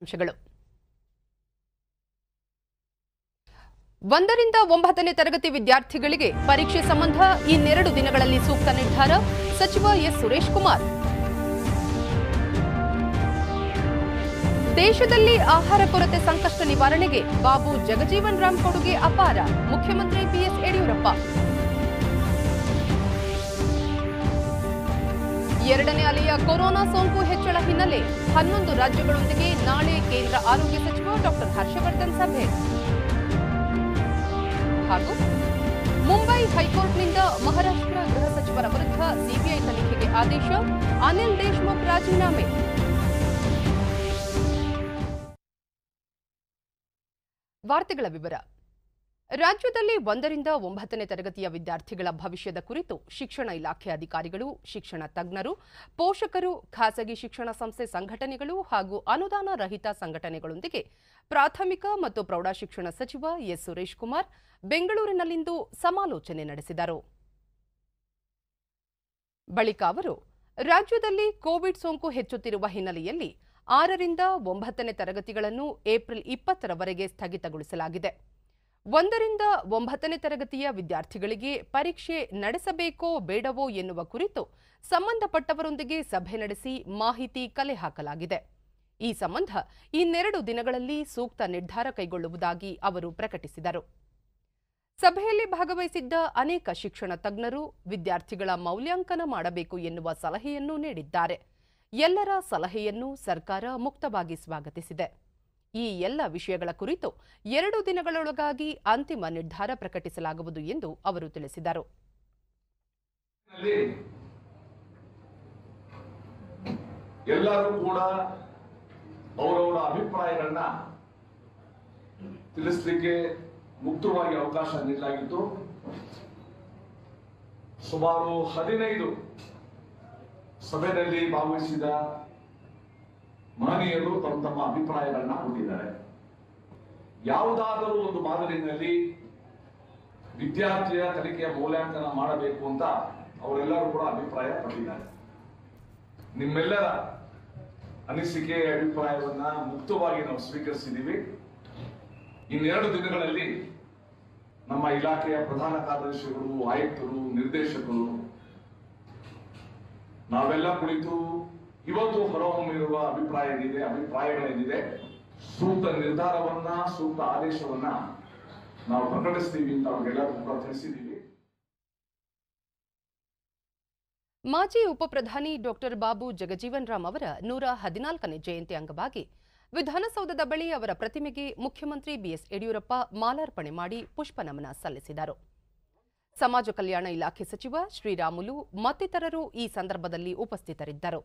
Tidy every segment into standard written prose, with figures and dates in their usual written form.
ಅಂಶಗಳು 1ರಿಂದ 9ನೇ ತರಗತಿ ವಿದ್ಯಾರ್ಥಿಗಳಿಗೆ ಪರೀಕ್ಷೆ ಸಂಬಂಧ ಇನ್ನೆರಡು ದಿನಗಳಲ್ಲಿ ಸೂಕ್ತ ನಿರ್ಧಾರ ಸಚಿವ ಎಸ್ ಸುರೇಶ್ ಕುಮಾರ್. ದೇಶದಲ್ಲಿ ಆಹಾರ ಕೊರತೆ ಸಂಕಷ್ಟ ನಿವಾರಣೆಗೆ ಬಾಬು ಜಗಜೀವನ್ ರಾಮ್ ಕೊಡುಗೆ ಅಪಾರ ಮುಖ್ಯಮಂತ್ರಿ ಬಿಎಸ್ ಯಡಿಯೂರಪ್ಪ. ಎರಡನೇ ಅಲೆಯ ಕೊರೋನಾ ಸೋಂಕು ಹೆಚ್ಚಳ ಹಿನ್ನೆಲೆ 11 ರಾಜ್ಯಗಳೊಂದಿಗೆ ನಾಳೆ ಕೇಂದ್ರ ಆರೋಗ್ಯ ಸಚಿವ ಡಾಕ್ಟರ್ ಹರ್ಷವರ್ಧನ್ ಸಭೆ. ಹಾಗೂ ಮುಂಬೈ ಹೈಕೋರ್ಟ್ನಿಂದ ಮಹಾರಾಷ್ಟ್ರ ಗೃಹ ಸಚಿವರ ವಿರುದ್ಧ ಸಿಬಿಐ ತನಿಖೆಗೆ ಆದೇಶ, ಅನಿಲ್ ದೇಶ್ಮುಖ್ ರಾಜೀನಾಮೆ. ವಾರ್ತೆಗಳ ವಿವರ. ರಾಜ್ಯದಲ್ಲಿ 1ರಿಂದ 9ನೇ ತರಗತಿಯ ವಿದ್ಯಾರ್ಥಿಗಳ ಭವಿಷ್ಯದ ಕುರಿತು ಶಿಕ್ಷಣ ಇಲಾಖೆ ಅಧಿಕಾರಿಗಳು, ಶಿಕ್ಷಣ ತಜ್ಞರು, ಪೋಷಕರು, ಖಾಸಗಿ ಶಿಕ್ಷಣ ಸಂಸ್ಥೆ ಸಂಘಟನೆಗಳು ಹಾಗೂ ಅನುದಾನ ರಹಿತ ಸಂಘಟನೆಗಳೊಂದಿಗೆ ಪ್ರಾಥಮಿಕ ಮತ್ತು ಪ್ರೌಢಶಿಕ್ಷಣ ಸಚಿವ ಎಸ್ ಸುರೇಶ್ ಕುಮಾರ್ ಬೆಂಗಳೂರಿನಲ್ಲಿಂದು ಸಮಾಲೋಚನೆ ನಡೆಸಿದರು. ಬಳಿಕ ಅವರು ರಾಜ್ಯದಲ್ಲಿ ಕೋವಿಡ್ ಸೋಂಕು ಹೆಚ್ಚುತ್ತಿರುವ ಹಿನ್ನೆಲೆಯಲ್ಲಿ 6ರಿಂದ 9ನೇ ತರಗತಿಗಳನ್ನು ಏಪ್ರಿಲ್ 20ರವರೆಗೆ ಸ್ಥಗಿತಗೊಳಿಸಲಾಗಿದೆ. 1ರಿಂದ 9ನೇ ತರಗತಿಯ ವಿದ್ಯಾರ್ಥಿಗಳಿಗೆ ಪರೀಕ್ಷೆ ನಡೆಸಬೇಕೋ ಬೇಡವೋ ಎನ್ನುವ ಕುರಿತು ಸಂಬಂಧಪಟ್ಟವರೊಂದಿಗೆ ಸಭೆ ನಡೆಸಿ ಮಾಹಿತಿ ಕಲೆ ಹಾಕಲಾಗಿದೆ. ಈ ಸಂಬಂಧ ಇನ್ನೆರಡು ದಿನಗಳಲ್ಲಿ ಸೂಕ್ತ ನಿರ್ಧಾರ ಕೈಗೊಳ್ಳುವುದಾಗಿ ಅವರು ಪ್ರಕಟಿಸಿದರು. ಸಭೆಯಲ್ಲಿ ಭಾಗವಹಿಸಿದ್ದ ಅನೇಕ ಶಿಕ್ಷಣ ತಜ್ಞರು ವಿದ್ಯಾರ್ಥಿಗಳ ಮೌಲ್ಯಾಂಕನ ಮಾಡಬೇಕು ಎನ್ನುವ ಸಲಹೆಯನ್ನು ನೀಡಿದ್ದಾರೆ. ಎಲ್ಲರ ಸಲಹೆಯನ್ನು ಸರ್ಕಾರ ಮುಕ್ತವಾಗಿ ಸ್ವಾಗತಿಸಿದೆ. ಈ ಎಲ್ಲ ವಿಷಯಗಳ ಕುರಿತು 2 ದಿನಗಳೊಳಗಾಗಿ ಅಂತಿಮ ನಿರ್ಧಾರ ಪ್ರಕಟಿಸಲಾಗುವುದು ಎಂದು ಅವರು ತಿಳಿಸಿದರು. ಎಲ್ಲರೂ ಕೂಡ ಅವರವರ ಅಭಿಪ್ರಾಯಗಳನ್ನ ತಿಳಿಸಲಿಕ್ಕೆ ಮುಕ್ತವಾಗಿ ಅವಕಾಶ ನೀಡಲಾಗಿತ್ತು. ಸುಮಾರು 15 ಸಭೆಯಲ್ಲಿ ಭಾಗವಹಿಸಿದ ಮಹನೀಯರು ತಮ್ಮ ಅಭಿಪ್ರಾಯಗಳನ್ನ ಕೊಟ್ಟಿದ್ದಾರೆ. ಯಾವುದಾದರೂ ಒಂದು ಮಾದರಿನಲ್ಲಿ ವಿದ್ಯಾರ್ಥಿಯ ಕಲಿಕೆಯ ಮೌಲ್ಯಾಂಕನ ಮಾಡಬೇಕು ಅಂತ ಅವರೆಲ್ಲರೂ ಕೂಡ ಅಭಿಪ್ರಾಯ ಪಟ್ಟಿದ್ದಾರೆ. ನಿಮ್ಮೆಲ್ಲರ ಅನಿಸಿಕೆ ಅಭಿಪ್ರಾಯವನ್ನ ಮುಕ್ತವಾಗಿ ನಾವು ಸ್ವೀಕರಿಸಿದ್ದೀವಿ. ಇನ್ನೆರಡು ದಿನಗಳಲ್ಲಿ ನಮ್ಮ ಇಲಾಖೆಯ ಪ್ರಧಾನ ಕಾರ್ಯದರ್ಶಿಗಳು, ಆಯುಕ್ತರು, ನಿರ್ದೇಶಕರು ನಾವೆಲ್ಲ ಕುಳಿತು ಇವತ್ತು ಹೊರಹೊಮ್ಮಿರುವ ಅಭಿಪ್ರಾಯಗಳೇನಿದೆ ಸೂಕ್ತ ನಿರ್ಧಾರವನ್ನ, ಸೂಕ್ತ ಆದೇಶವನ್ನ ನಾವು ಪ್ರಕಟಿಸ್ತೀವಿ ಅಂತ ಅವ್ರಿಗೆಲ್ಲರೂ ಕೂಡ ತಿಳಿಸಿದ್ದೀವಿ. ಮಾಜಿ ಉಪಪ್ರಧಾನಿ ಡಾಕ್ಟರ್ ಬಾಬು ಜಗಜೀವನ್ ರಾಮ್ ಅವರ 114ನೇ ಜಯಂತಿ ಅಂಗವಾಗಿ ವಿಧಾನಸೌಧದ ಬಳಿ ಅವರ ಪ್ರತಿಮೆಗೆ ಮುಖ್ಯಮಂತ್ರಿ ಬಿಎಸ್ ಯಡಿಯೂರಪ್ಪ ಮಾಲಾರ್ಪಣೆ ಮಾಡಿ ಪುಷ್ಪ ನಮನ ಸಲ್ಲಿಸಿದರು. ಸಮಾಜ ಕಲ್ಯಾಣ ಇಲಾಖೆ ಸಚಿವ ಶ್ರೀರಾಮುಲು ಮತ್ತಿತರರು ಈ ಸಂದರ್ಭದಲ್ಲಿ ಉಪಸ್ಥಿತರಿದ್ದರು.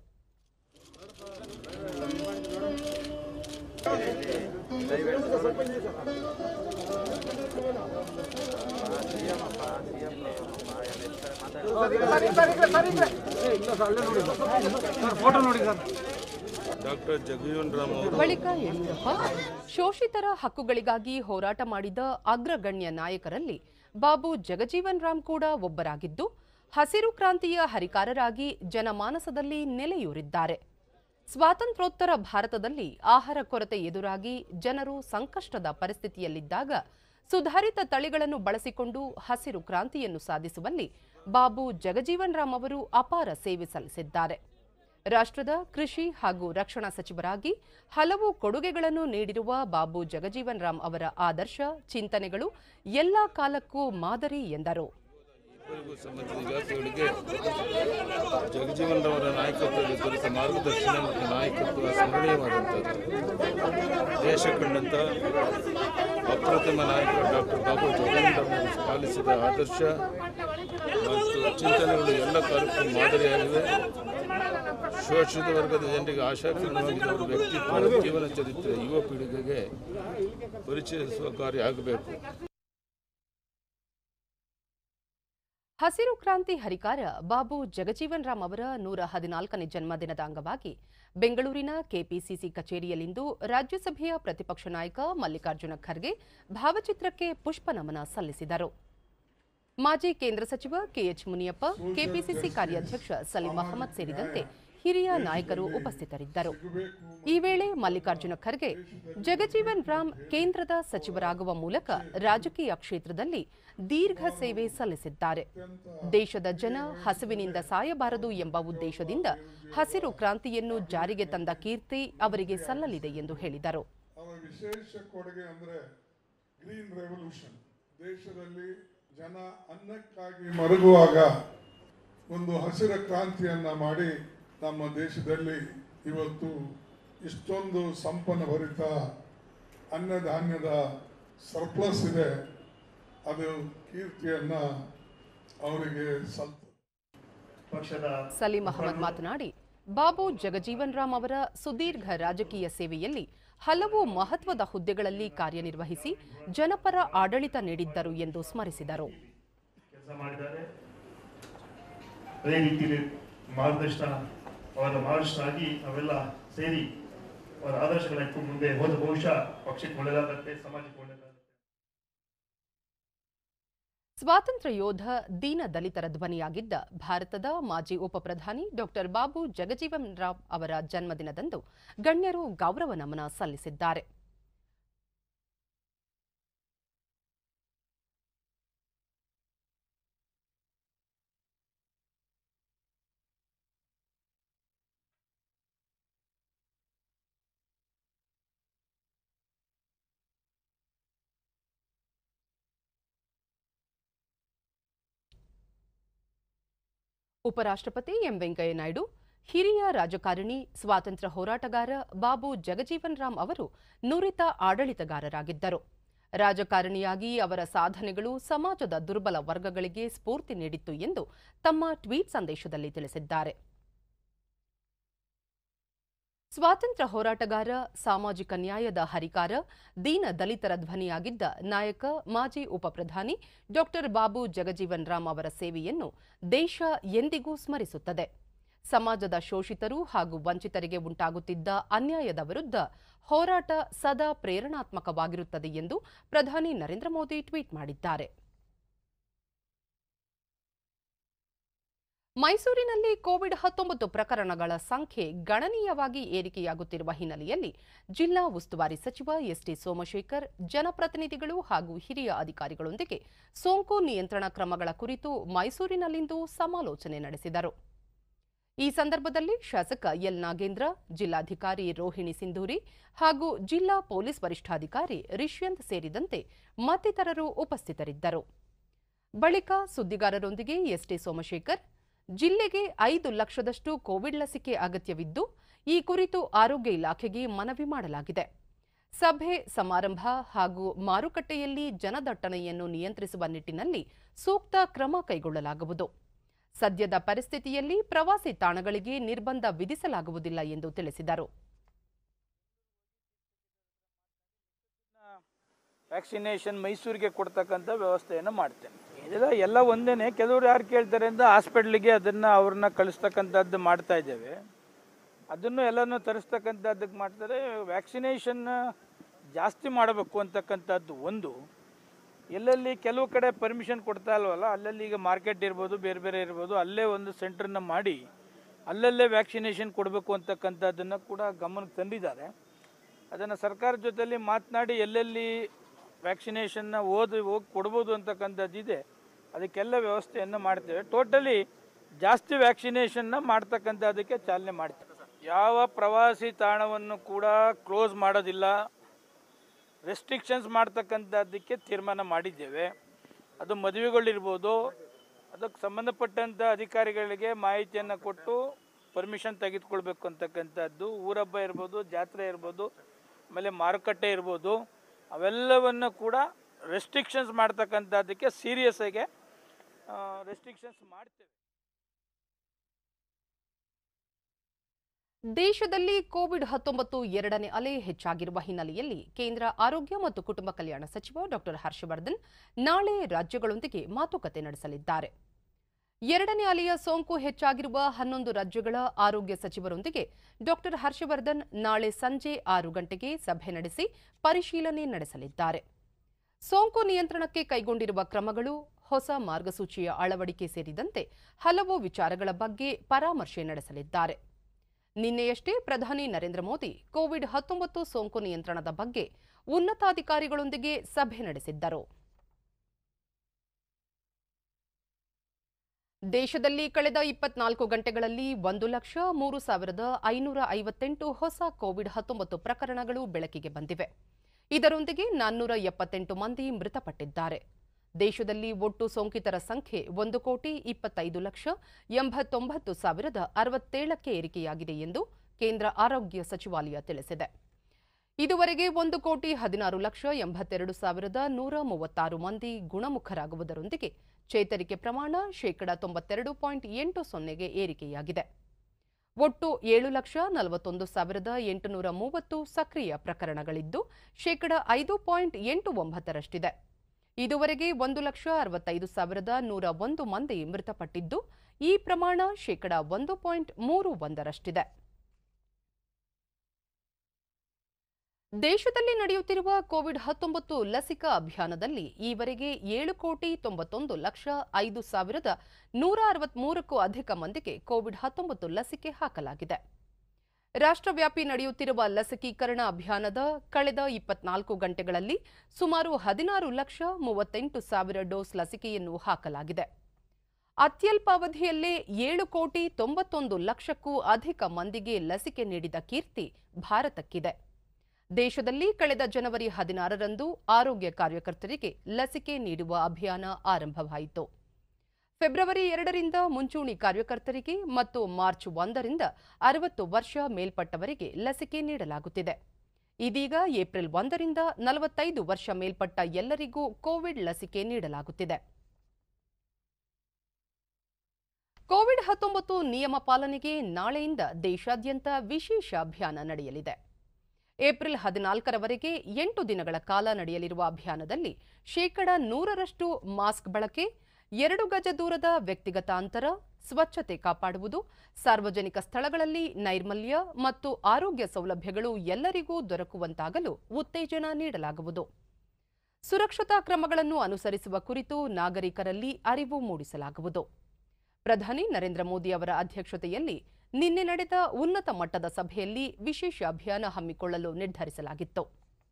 ಬಳಿಕ ಯಡಿಯೂರಪ್ಪ ಶೋಷಿತರ ಹಕ್ಕುಗಳಿಗಾಗಿ ಹೋರಾಟ ಮಾಡಿದ ಅಗ್ರಗಣ್ಯ ನಾಯಕರಲ್ಲಿ ಬಾಬು ಜಗಜೀವನ್ ರಾಮ್ ಕೂಡ ಒಬ್ಬರಾಗಿದ್ದು, ಹಸಿರು ಕ್ರಾಂತಿಯ ಹರಿಕಾರರಾಗಿ ಜನಮಾನಸದಲ್ಲಿ ನೆಲೆಯೂರಿದ್ದಾರೆ. ಸ್ವಾತಂತ್ರ್ಯೋತ್ತರ ಭಾರತದಲ್ಲಿ ಆಹಾರ ಕೊರತೆ ಎದುರಾಗಿ ಜನರು ಸಂಕಷ್ಟದ ಪರಿಸ್ಥಿತಿಯಲ್ಲಿದ್ದಾಗ ಸುಧಾರಿತ ತಳಿಗಳನ್ನು ಬಳಸಿಕೊಂಡು ಹಸಿರು ಕ್ರಾಂತಿಯನ್ನು ಸಾಧಿಸುವಲ್ಲಿ ಬಾಬು ಜಗಜೀವನ್ ರಾಮ್ ಅವರು ಅಪಾರ ಸೇವೆ ಸಲ್ಲಿಸಿದ್ದಾರೆ. ರಾಷ್ಟ್ರದ ಕೃಷಿ ಹಾಗೂ ರಕ್ಷಣಾ ಸಚಿವರಾಗಿ ಹಲವು ಕೊಡುಗೆಗಳನ್ನು ನೀಡಿರುವ ಬಾಬು ಜಗಜೀವನ್ ರಾಮ್ ಅವರ ಆದರ್ಶ ಚಿಂತನೆಗಳು ಎಲ್ಲಾ ಕಾಲಕ್ಕೂ ಮಾದರಿ ಎಂದರು. ಸಂಬಂಧಿಸಿದ ಇಲಾಖೆಗಳಿಗೆ ಜಗಜೀವನ್ ಅವರ ನಾಯಕತ್ವದಲ್ಲಿ ದೊರೆತ ಮಾರ್ಗದರ್ಶನ ಮತ್ತು ನಾಯಕತ್ವ ಸ್ಮರಣೀಯವಾದಂಥದ್ದು. ದೇಶ ಕಂಡಂಥ ಅಪ್ರತಿಮ ನಾಯಕ ಡಾಕ್ಟರ್ ಬಾಬು ಜಗಜೀವನ್ ಅವರು ಪಾಲಿಸಿದ ಆದರ್ಶ ಮತ್ತು ಚಿಂತನೆಗಳು ಎಲ್ಲ ಕಾಲಕ್ಕೂ ಮಾದರಿಯಾಗಿವೆ. ಶೋಷಿತ ವರ್ಗದ ಜನರಿಗೆ ಆಶಾಕಿರಣವಾಗಿರುವ ವ್ಯಕ್ತಿತ್ವ, ಜೀವನ ಚರಿತ್ರೆ ಯುವ ಪೀಳಿಗೆಗೆ ಪರಿಚಯಿಸುವ ಕಾರ್ಯ ಆಗಬೇಕು. ಹಸಿರು ಕ್ರಾಂತಿ ಹರಿಕಾರ ಬಾಬು ಜಗಜೀವನ್ ರಾಮ್ ಅವರ 114ನೇ ಜನ್ಮದಿನದ ಅಂಗವಾಗಿ ಬೆಂಗಳೂರಿನ ಕೆಪಿಸಿಸಿ ಕಚೇರಿಯಲ್ಲಿಂದು ರಾಜ್ಯಸಭೆಯ ಪ್ರತಿಪಕ್ಷ ನಾಯಕ ಮಲ್ಲಿಕಾರ್ಜುನ ಖರ್ಗೆ ಭಾವಚಿತ್ರಕ್ಕೆ ಪುಷ್ಪ ನಮನ ಸಲ್ಲಿಸಿದರು. ಮಾಜಿ ಕೇಂದ್ರ ಸಚಿವ ಕೆಎಚ್ ಮುನಿಯಪ್ಪ, ಕೆಪಿಸಿಸಿ ಕಾರ್ಯಾಧ್ಯಕ್ಷ ಸಲೀಂ ಅಹಮದ್ ಸೇರಿದಂತೆ ಹಿರಿಯ ನಾಯಕರು ಉಪಸ್ಥಿತರಿದ್ದರು. ಈ ವೇಳೆ ಮಲ್ಲಿಕಾರ್ಜುನ ಖರ್ಗೆ ಜಗಜೀವನ್ ರಾಮ್ ಕೇಂದ್ರದ ಸಚಿವರಾಗುವ ಮೂಲಕ ರಾಜಕೀಯ ಕ್ಷೇತ್ರದಲ್ಲಿ ದೀರ್ಘ ಸೇವೆ ಸಲ್ಲಿಸಿದ್ದಾರೆ. ದೇಶದ ಜನ ಹಸಿವಿನಿಂದ ಸಾಯಬಾರದು ಎಂಬ ಉದ್ದೇಶದಿಂದ ಹಸಿರು ಕ್ರಾಂತಿಯನ್ನು ಜಾರಿಗೆ ತಂದ ಕೀರ್ತಿ ಅವರಿಗೆ ಸಲ್ಲಲಿದೆ ಎಂದು ಹೇಳಿದರು. ವಿಶೇಷ ಕೊಡುಗೆ ಅಂದರೆ ಗ್ರೀನ್ ರೆವಲ್ಯೂಷನ್. ದೇಶದಲ್ಲಿ ಜನ ಅನ್ನಕ್ಕಾಗಿ ಮರುಗುವಾಗ ಒಂದು ಹಸಿರು ಕ್ರಾಂತಿಯನ್ನ ಮಾಡಿ ನಮ್ಮ ದೇಶದಲ್ಲಿ ಇವತ್ತು ಇಷ್ಟೊಂದು ಸಂಪನ್ನಭರಿತ ಅನ್ನಧಾನ್ಯದ ಸರ್ಪ್ಲಸ್ ಇದೆ. ಅದು ಕೀರ್ತಿಯನ್ನ ಅವರಿಗೆ ಸಲ್ತದೆ. ಸಲೀಂ ಅಹಮದ್ ಮಾತನಾಡಿ, ಬಾಬು ಜಗಜೀವನ್ ರಾಮ್ ಅವರ ಸುದೀರ್ಘ ರಾಜಕೀಯ ಸೇವೆಯಲ್ಲಿ ಹಲವು ಮಹತ್ವದ ಹುದ್ದೆಗಳಲ್ಲಿ ಕಾರ್ಯನಿರ್ವಹಿಸಿ ಜನಪರ ಆಡಳಿತ ನೀಡಿದ್ದರು ಎಂದು ಸ್ಮರಿಸಿದರು. ಅದೇ ರೀತಿಯಲ್ಲಿ ಮಾರ್ಗದರ್ಶನಾಗಿ ನಾವೆಲ್ಲ ಸೇರಿ ಅವರ ಆದರ್ಶಗಳ ಮುಂದೆ ಹೋದ ಬಹುಶಃ ಪಕ್ಷಕ್ಕೆ ಒಳ್ಳೆಯದಾಗುತ್ತೆ, ಸಮಾಜಕ್ಕೆ ಒಳ್ಳೆಯದಾಗುತ್ತೆ. ಸ್ವಾತಂತ್ರ್ಯ ಯೋಧ ದೀನ ದಲಿತರ ಧ್ವನಿಯಾಗಿದ್ದ ಭಾರತದ ಮಾಜಿ ಉಪಪ್ರಧಾನಿ ಡಾಕ್ಟರ್ ಬಾಬು ಜಗಜೀವನ್ ರಾಮ್ ಅವರ ಜನ್ಮದಿನದಂದು ಗಣ್ಯರು ಗೌರವ ನಮನ ಸಲ್ಲಿಸಿದ್ದಾರೆ. ಉಪರಾಷ್ಟ್ರಪತಿ ಎಂ ವೆಂಕಯ್ಯ ನಾಯ್ಡು, ಹಿರಿಯ ರಾಜಕಾರಣಿ, ಸ್ವಾತಂತ್ರ್ಯ ಹೋರಾಟಗಾರ ಬಾಬು ಜಗಜೀವನ್ ರಾಮ್ ಅವರು ನುರಿತ ಆಡಳಿತಗಾರರಾಗಿದ್ದರು. ರಾಜಕಾರಣಿಯಾಗಿ ಅವರ ಸಾಧನೆಗಳು ಸಮಾಜದ ದುರ್ಬಲ ವರ್ಗಗಳಿಗೆ ಸ್ಫೂರ್ತಿ ನೀಡಿತ್ತು ಎಂದು ತಮ್ಮ ಟ್ವೀಟ್ ಸಂದೇಶದಲ್ಲಿ ತಿಳಿಸಿದ್ದಾರೆ. ಸ್ವಾತಂತ್ರ್ಯ ಹೋರಾಟಗಾರ, ಸಾಮಾಜಿಕ ನ್ಯಾಯದ ಹರಿಕಾರ, ದೀನ ದಲಿತರ ಧ್ವನಿಯಾಗಿದ್ದ ನಾಯಕ, ಮಾಜಿ ಉಪಪ್ರಧಾನಿ ಡಾಕ್ಟರ್ ಬಾಬು ಜಗಜೀವನ್ ರಾಮ್ ಅವರ ಸೇವೆಯನ್ನು ದೇಶ ಎಂದಿಗೂ ಸ್ಮರಿಸುತ್ತದೆ. ಸಮಾಜದ ಶೋಷಿತರು ಹಾಗೂ ವಂಚಿತರಿಗೆ ಉಂಟಾಗುತ್ತಿದ್ದ ಅನ್ಯಾಯದ ವಿರುದ್ಧ ಹೋರಾಟ ಸದಾ ಪ್ರೇರಣಾತ್ಮಕವಾಗಿರುತ್ತದೆ ಎಂದು ಪ್ರಧಾನಿ ನರೇಂದ್ರ ಮೋದಿ ಟ್ವೀಟ್ ಮಾಡಿದ್ದಾರೆ. ಮೈಸೂರಿನಲ್ಲಿ ಕೋವಿಡ್-19 ಪ್ರಕರಣಗಳ ಸಂಖ್ಯೆ ಗಣನೀಯವಾಗಿ ಏರಿಕೆಯಾಗುತ್ತಿರುವ ಹಿನ್ನೆಲೆಯಲ್ಲಿ ಜಿಲ್ಲಾ ಉಸ್ತುವಾರಿ ಸಚಿವ ಎಸ್ಟಿ ಸೋಮಶೇಖರ್ ಜನಪ್ರತಿನಿಧಿಗಳು ಹಾಗೂ ಹಿರಿಯ ಅಧಿಕಾರಿಗಳೊಂದಿಗೆ ಸೋಂಕು ನಿಯಂತ್ರಣ ಕ್ರಮಗಳ ಕುರಿತು ಮೈಸೂರಿನಲ್ಲಿಂದು ಸಮಾಲೋಚನೆ ನಡೆಸಿದರು. ಈ ಸಂದರ್ಭದಲ್ಲಿ ಶಾಸಕ ಎಲ್ ನಾಗೇಂದ್ರ, ಜಿಲ್ಲಾಧಿಕಾರಿ ರೋಹಿಣಿ ಸಿಂಧೂರಿ ಹಾಗೂ ಜಿಲ್ಲಾ ಪೊಲೀಸ್ ವರಿಷ್ಠಾಧಿಕಾರಿ ರಿಷ್ಯಂತ್ ಸೇರಿದಂತೆ ಮತ್ತಿತರರು ಉಪಸ್ಥಿತರಿದ್ದರು. ಬಳಿಕ ಸುದ್ದಿಗಾರರೊಂದಿಗೆ ಎಸ್ಟಿ ಸೋಮಶೇಖರ್, ಜಿಲ್ಲೆಗೆ 5 ಲಕ್ಷದಷ್ಟು ಕೋವಿಡ್ ಲಸಿಕೆ ಅಗತ್ಯವಿದ್ದು, ಈ ಕುರಿತು ಆರೋಗ್ಯ ಇಲಾಖೆಗೆ ಮನವಿ ಮಾಡಲಾಗಿದೆ. ಸಭೆ, ಸಮಾರಂಭ ಹಾಗೂ ಮಾರುಕಟ್ಟೆಯಲ್ಲಿ ಜನದಟ್ಟಣೆಯನ್ನು ನಿಯಂತ್ರಿಸುವ ನಿಟ್ಟಿನಲ್ಲಿ ಸೂಕ್ತ ಕ್ರಮ ಕೈಗೊಳ್ಳಲಾಗುವುದು. ಸದ್ಯದ ಪರಿಸ್ಥಿತಿಯಲ್ಲಿ ಪ್ರವಾಸಿ ತಾಣಗಳಿಗೆ ನಿರ್ಬಂಧ ವಿಧಿಸಲಾಗುವುದಿಲ್ಲ ಎಂದು ತಿಳಿಸಿದರು. ವ್ಯಾಕ್ಸಿನೇಷನ್ ಮೈಸೂರಿಗೆ ಕೊಡ್ತಕ್ಕಂಥ ವ್ಯವಸ್ಥೆಯನ್ನು ಮಾಡ್ತೇನೆ. ಎಲ್ಲ ಒಂದೇನೆ, ಕೆಲವರು ಯಾರು ಕೇಳ್ತಾರೆ ಅಂತ ಹಾಸ್ಪಿಟ್ಲಿಗೆ ಅವ್ರನ್ನ ಕಳಿಸ್ತಕ್ಕಂಥದ್ದು ಮಾಡ್ತಾ ಇದ್ದೇವೆ. ಅದನ್ನು ಎಲ್ಲನೂ ತರಿಸ್ತಕ್ಕಂಥದ್ದಕ್ಕೆ ಮಾಡ್ತಾರೆ. ವ್ಯಾಕ್ಸಿನೇಷನ್ ಜಾಸ್ತಿ ಮಾಡಬೇಕು ಅಂತಕ್ಕಂಥದ್ದು ಒಂದು. ಎಲ್ಲೆಲ್ಲಿ ಕೆಲವು ಕಡೆ ಪರ್ಮಿಷನ್ ಕೊಡ್ತಾ ಇಲ್ವಲ್ಲ, ಅಲ್ಲಲ್ಲಿ ಈಗ ಮಾರ್ಕೆಟ್ ಇರ್ಬೋದು, ಬೇರೆ ಬೇರೆ ಇರ್ಬೋದು, ಅಲ್ಲೇ ಒಂದು ಸೆಂಟ್ರನ್ನ ಮಾಡಿ ಅಲ್ಲಲ್ಲೇ ವ್ಯಾಕ್ಸಿನೇಷನ್ ಕೊಡಬೇಕು ಅಂತಕ್ಕಂಥದ್ದನ್ನು ಕೂಡ ಗಮನಕ್ಕೆ ತಂದಿದ್ದಾರೆ. ಅದನ್ನು ಸರ್ಕಾರದ ಜೊತೆಯಲ್ಲಿ ಮಾತನಾಡಿ ಎಲ್ಲೆಲ್ಲಿ ವ್ಯಾಕ್ಸಿನೇಷನ್ನ ಹೋಗಿ ಕೊಡ್ಬೋದು ಅಂತಕ್ಕಂಥದ್ದಿದೆ, ಅದಕ್ಕೆಲ್ಲ ವ್ಯವಸ್ಥೆಯನ್ನು ಮಾಡ್ತೇವೆ. ಟೋಟಲಿ ಜಾಸ್ತಿ ವ್ಯಾಕ್ಸಿನೇಷನ್ನ ಮಾಡ್ತಕ್ಕಂಥದ್ದಕ್ಕೆ ಚಾಲನೆ ಮಾಡ್ತೇವೆ. ಯಾವ ಪ್ರವಾಸಿ ತಾಣವನ್ನು ಕೂಡ ಕ್ಲೋಸ್ ಮಾಡೋದಿಲ್ಲ, ರೆಸ್ಟ್ರಿಕ್ಷನ್ಸ್ ಮಾಡ್ತಕ್ಕಂಥದ್ದಕ್ಕೆ ತೀರ್ಮಾನ ಮಾಡಿದ್ದೇವೆ. ಅದು ಮದುವೆಗಳಿರ್ಬೋದು, ಅದಕ್ಕೆ ಸಂಬಂಧಪಟ್ಟಂಥ ಅಧಿಕಾರಿಗಳಿಗೆ ಮಾಹಿತಿಯನ್ನು ಕೊಟ್ಟು ಪರ್ಮಿಷನ್ ತೆಗೆದುಕೊಳ್ಬೇಕು ಅಂತಕ್ಕಂಥದ್ದು. ಊರಹಬ್ಬ ಇರ್ಬೋದು, ಜಾತ್ರೆ ಇರ್ಬೋದು, ಆಮೇಲೆ ಮಾರುಕಟ್ಟೆ ಇರ್ಬೋದು, ಅವೆಲ್ಲವನ್ನು ಕೂಡ ರೆಸ್ಟ್ರಿಕ್ಷನ್ಸ್ ಮಾಡ್ತಕ್ಕಂಥದ್ದಕ್ಕೆ ಸೀರಿಯಸ್ ಆಗಿ ರೆಸ್ಟ್ರಿಕ್ಷನ್ಸ್ ಮಾಡ್ತೇವೆ. ದೇಶದಲ್ಲಿ ಕೋವಿಡ್-19 ಎರಡನೇ ಅಲೆ ಹೆಚ್ಚಾಗಿರುವ ಹಿನ್ನೆಲೆಯಲ್ಲಿ ಕೇಂದ್ರ ಆರೋಗ್ಯ ಮತ್ತು ಕುಟುಂಬ ಕಲ್ಯಾಣ ಸಚಿವ ಡಾಕ್ಟರ್ ಹರ್ಷವರ್ಧನ್ ನಾಳೆ ರಾಜ್ಯಗಳೊಂದಿಗೆ ಮಾತುಕತೆ ನಡೆಸಲಿದ್ದಾರೆ. ಎರಡನೇ ಅಲೆಯ ಸೋಂಕು ಹೆಚ್ಚಾಗಿರುವ 11 ರಾಜ್ಯಗಳ ಆರೋಗ್ಯ ಸಚಿವರೊಂದಿಗೆ ಡಾಕ್ಟರ್ ಹರ್ಷವರ್ಧನ್ ನಾಳೆ ಸಂಜೆ 6 ಗಂಟೆಗೆ ಸಭೆ ನಡೆಸಿ ಪರಿಶೀಲನೆ ನಡೆಸಲಿದ್ದಾರೆ. ಸೋಂಕು ನಿಯಂತ್ರಣಕ್ಕೆ ಕೈಗೊಂಡಿರುವ ಕ್ರಮಗಳು, ಹೊಸ ಮಾರ್ಗಸೂಚಿಯ ಅಳವಡಿಕೆ ಸೇರಿದಂತೆ ಹಲವು ವಿಚಾರಗಳ ಬಗ್ಗೆ ಪರಾಮರ್ಶೆ ನಡೆಸಲಿದ್ದಾರೆ. ನಿನ್ನೆಯಷ್ಟೇ ಪ್ರಧಾನಿ ನರೇಂದ್ರ ಮೋದಿ ಕೋವಿಡ್-19 ಸೋಂಕು ನಿಯಂತ್ರಣದ ಬಗ್ಗೆ ಉನ್ನತಾಧಿಕಾರಿಗಳೊಂದಿಗೆ ಸಭೆ ನಡೆಸಿದ್ದರು. ದೇಶದಲ್ಲಿ ಕಳೆದ 24 ಗಂಟೆಗಳಲ್ಲಿ 1,03,558 ಹೊಸ ಕೋವಿಡ್-19 ಪ್ರಕರಣಗಳು ಬೆಳಕಿಗೆ ಬಂದಿವೆ. ಇದರೊಂದಿಗೆ 478 ಮಂದಿ ಮೃತಪಟ್ಟಿದ್ದಾರೆ. ದೇಶದಲ್ಲಿ ಒಟ್ಟು ಸೋಂಕಿತರ ಸಂಖ್ಯೆ 1,25,89,067ಕ್ಕೆ ಏರಿಕೆಯಾಗಿದೆ ಎಂದು ಕೇಂದ್ರ ಆರೋಗ್ಯ ಸಚಿವಾಲಯ ತಿಳಿಸಿದೆ. ಇದುವರೆಗೆ 1,16,82,136 ಮಂದಿ ಗುಣಮುಖರಾಗುವುದರೊಂದಿಗೆ ಚೇತರಿಕೆ ಪ್ರಮಾಣ 92.80ಗೆ ಏರಿಕೆಯಾಗಿದೆ. ಒಟ್ಟು 7,41,830 ಸಕ್ರಿಯ ಪ್ರಕರಣಗಳಿದ್ದು 5.89%ರಷ್ಟಿದೆ. ಇದುವರೆಗೆ 1,65,101 ಮಂದಿ ಮೃತಪಟ್ಟಿದ್ದು ಈ ಪ್ರಮಾಣ 1.31ರಷ್ಟಿದೆ. ದೇಶದಲ್ಲಿ ನಡೆಯುತ್ತಿರುವ ಕೋವಿಡ್-19 ಲಸಿಕಾ ಅಭಿಯಾನದಲ್ಲಿ ಈವರೆಗೆ 7,91,05,163ಕ್ಕೂ ಅಧಿಕ ಮಂದಿಗೆ ಕೋವಿಡ್-19 ಲಸಿಕೆ ಹಾಕಲಾಗಿದೆ. ರಾಷ್ಟ್ರವ್ಯಾಪಿ ನಡೆಯುತ್ತಿರುವ ಲಸಿಕೀಕರಣ ಅಭಿಯಾನದ ಕಳೆದ 24 ಗಂಟೆಗಳಲ್ಲಿ ಸುಮಾರು 16,38,000 ಡೋಸ್ ಲಸಿಕೆಯನ್ನು ಹಾಕಲಾಗಿದೆ. ಅತ್ಯಲ್ಪ ಅವಧಿಯಲ್ಲೇ 7,91,00,000ಕ್ಕೂ ಅಧಿಕ ಮಂದಿಗೆ ಲಸಿಕೆ ನೀಡಿದ ಕೀರ್ತಿ ಭಾರತಕ್ಕಿದೆ. ದೇಶದಲ್ಲಿ ಕಳೆದ ಜನವರಿ 16ರಂದು ಆರೋಗ್ಯ ಕಾರ್ಯಕರ್ತರಿಗೆ ಲಸಿಕೆ ನೀಡುವ ಅಭಿಯಾನ ಆರಂಭವಾಯಿತು. ಫೆಬ್ರವರಿ 2ರಿಂದ ಮುಂಚೂಣಿ ಕಾರ್ಯಕರ್ತರಿಗೆ ಮತ್ತು ಮಾರ್ಚ್ 1ರಿಂದ 60 ವರ್ಷ ಮೇಲ್ಪಟ್ಟವರಿಗೆ ಲಸಿಕೆ ನೀಡಲಾಗುತ್ತಿದೆ. ಇದೀಗ ಏಪ್ರಿಲ್ 1ರಿಂದ 45 ವರ್ಷ ಮೇಲ್ಪಟ್ಟ ಎಲ್ಲರಿಗೂ ಕೋವಿಡ್ ಲಸಿಕೆ ನೀಡಲಾಗುತ್ತಿದೆ. ಕೋವಿಡ್-19 ನಿಯಮ ಪಾಲನೆಗೆ ನಾಳೆಯಿಂದ ದೇಶಾದ್ಯಂತ ವಿಶೇಷ ಅಭಿಯಾನ ನಡೆಯಲಿದೆ. ಏಪ್ರಿಲ್ 14ರವರೆಗೆ 8 ದಿನಗಳ ಕಾಲ ನಡೆಯಲಿರುವ ಅಭಿಯಾನದಲ್ಲಿ 100% ಮಾಸ್ಕ್ ಬಳಕೆ, 2 ಗಜ ದೂರದ ವ್ಯಕ್ತಿಗತ ಅಂತರ, ಸ್ವಚ್ಛತೆ ಕಾಪಾಡುವುದು, ಸಾರ್ವಜನಿಕ ಸ್ಥಳಗಳಲ್ಲಿ ನೈರ್ಮಲ್ಯ ಮತ್ತು ಆರೋಗ್ಯ ಸೌಲಭ್ಯಗಳು ಎಲ್ಲರಿಗೂ ದೊರಕುವಂತಾಗಲು ಉತ್ತೇಜನ ನೀಡಲಾಗುವುದು. ಸುರಕ್ಷತಾ ಕ್ರಮಗಳನ್ನು ಅನುಸರಿಸುವ ಕುರಿತು ನಾಗರಿಕರಲ್ಲಿ ಅರಿವು ಮೂಡಿಸಲಾಗುವುದು. ಪ್ರಧಾನಿ ನರೇಂದ್ರ ಮೋದಿ ಅವರ ಅಧ್ಯಕ್ಷತೆಯಲ್ಲಿ ನಿನ್ನೆ ನಡೆದ ಉನ್ನತ ಮಟ್ಟದ ಸಭೆಯಲ್ಲಿ ವಿಶೇಷ ಅಭಿಯಾನ ಹಮ್ಮಿಕೊಳ್ಳಲು ನಿರ್ಧರಿಸಲಾಗಿತ್ತು.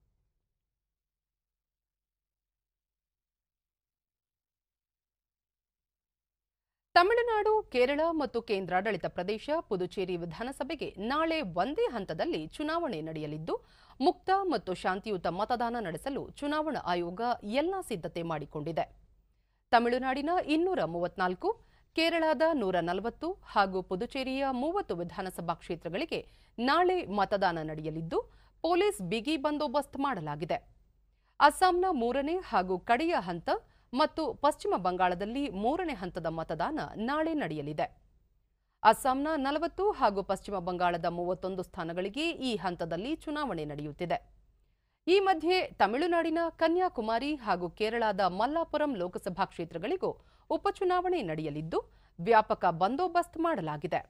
ತಮಿಳುನಾಡು, ಕೇರಳ ಮತ್ತು ಕೇಂದ್ರಾಡಳಿತ ಪ್ರದೇಶ ಪುದುಚೇರಿ ವಿಧಾನಸಭೆಗೆ ನಾಳೆ ಒಂದೇ ಹಂತದಲ್ಲಿ ಚುನಾವಣೆ ನಡೆಯಲಿದ್ದು, ಮುಕ್ತ ಮತ್ತು ಶಾಂತಿಯುತ ಮತದಾನ ನಡೆಸಲು ಚುನಾವಣಾ ಆಯೋಗ ಎಲ್ಲ ಸಿದ್ಧತೆ ಮಾಡಿಕೊಂಡಿದೆ. ತಮಿಳುನಾಡಿನ 234, ಕೇರಳದ 140 ಹಾಗೂ ಪುದುಚೇರಿಯ 30 ವಿಧಾನಸಭಾ ಕ್ಷೇತ್ರಗಳಿಗೆ ನಾಳೆ ಮತದಾನ ನಡೆಯಲಿದ್ದು, ಪೊಲೀಸ್ ಬಿಗಿ ಬಂದೋಬಸ್ತ್ ಮಾಡಲಾಗಿದೆ. ಅಸ್ಸಾಂನ 3ನೇ ಹಾಗೂ ಕಡೆಯ ಹಂತ ಮತ್ತು ಪಶ್ಚಿಮ ಬಂಗಾಳದಲ್ಲಿ 3ನೇ ಹಂತದ ಮತದಾನ ನಾಳೆ ನಡೆಯಲಿದೆ. ಅಸ್ಸಾಂನ 40 ಹಾಗೂ ಪಶ್ಚಿಮ ಬಂಗಾಳದ 31 ಸ್ಥಾನಗಳಿಗೆ ಈ ಹಂತದಲ್ಲಿ ಚುನಾವಣೆ ನಡೆಯುತ್ತಿದೆ. ಈ ಮಧ್ಯೆ ತಮಿಳುನಾಡಿನ ಕನ್ಯಾಕುಮಾರಿ ಹಾಗೂ ಕೇರಳದ ಮಲ್ಲಾಪುರಂ ಲೋಕಸಭಾ ಕ್ಷೇತ್ರಗಳಿಗೂ ಉಪಚುನಾವಣೆ ನಡೆಯಲಿದ್ದು, ವ್ಯಾಪಕ ಬಂದೋಬಸ್ತ್ ಮಾಡಲಾಗಿದೆ.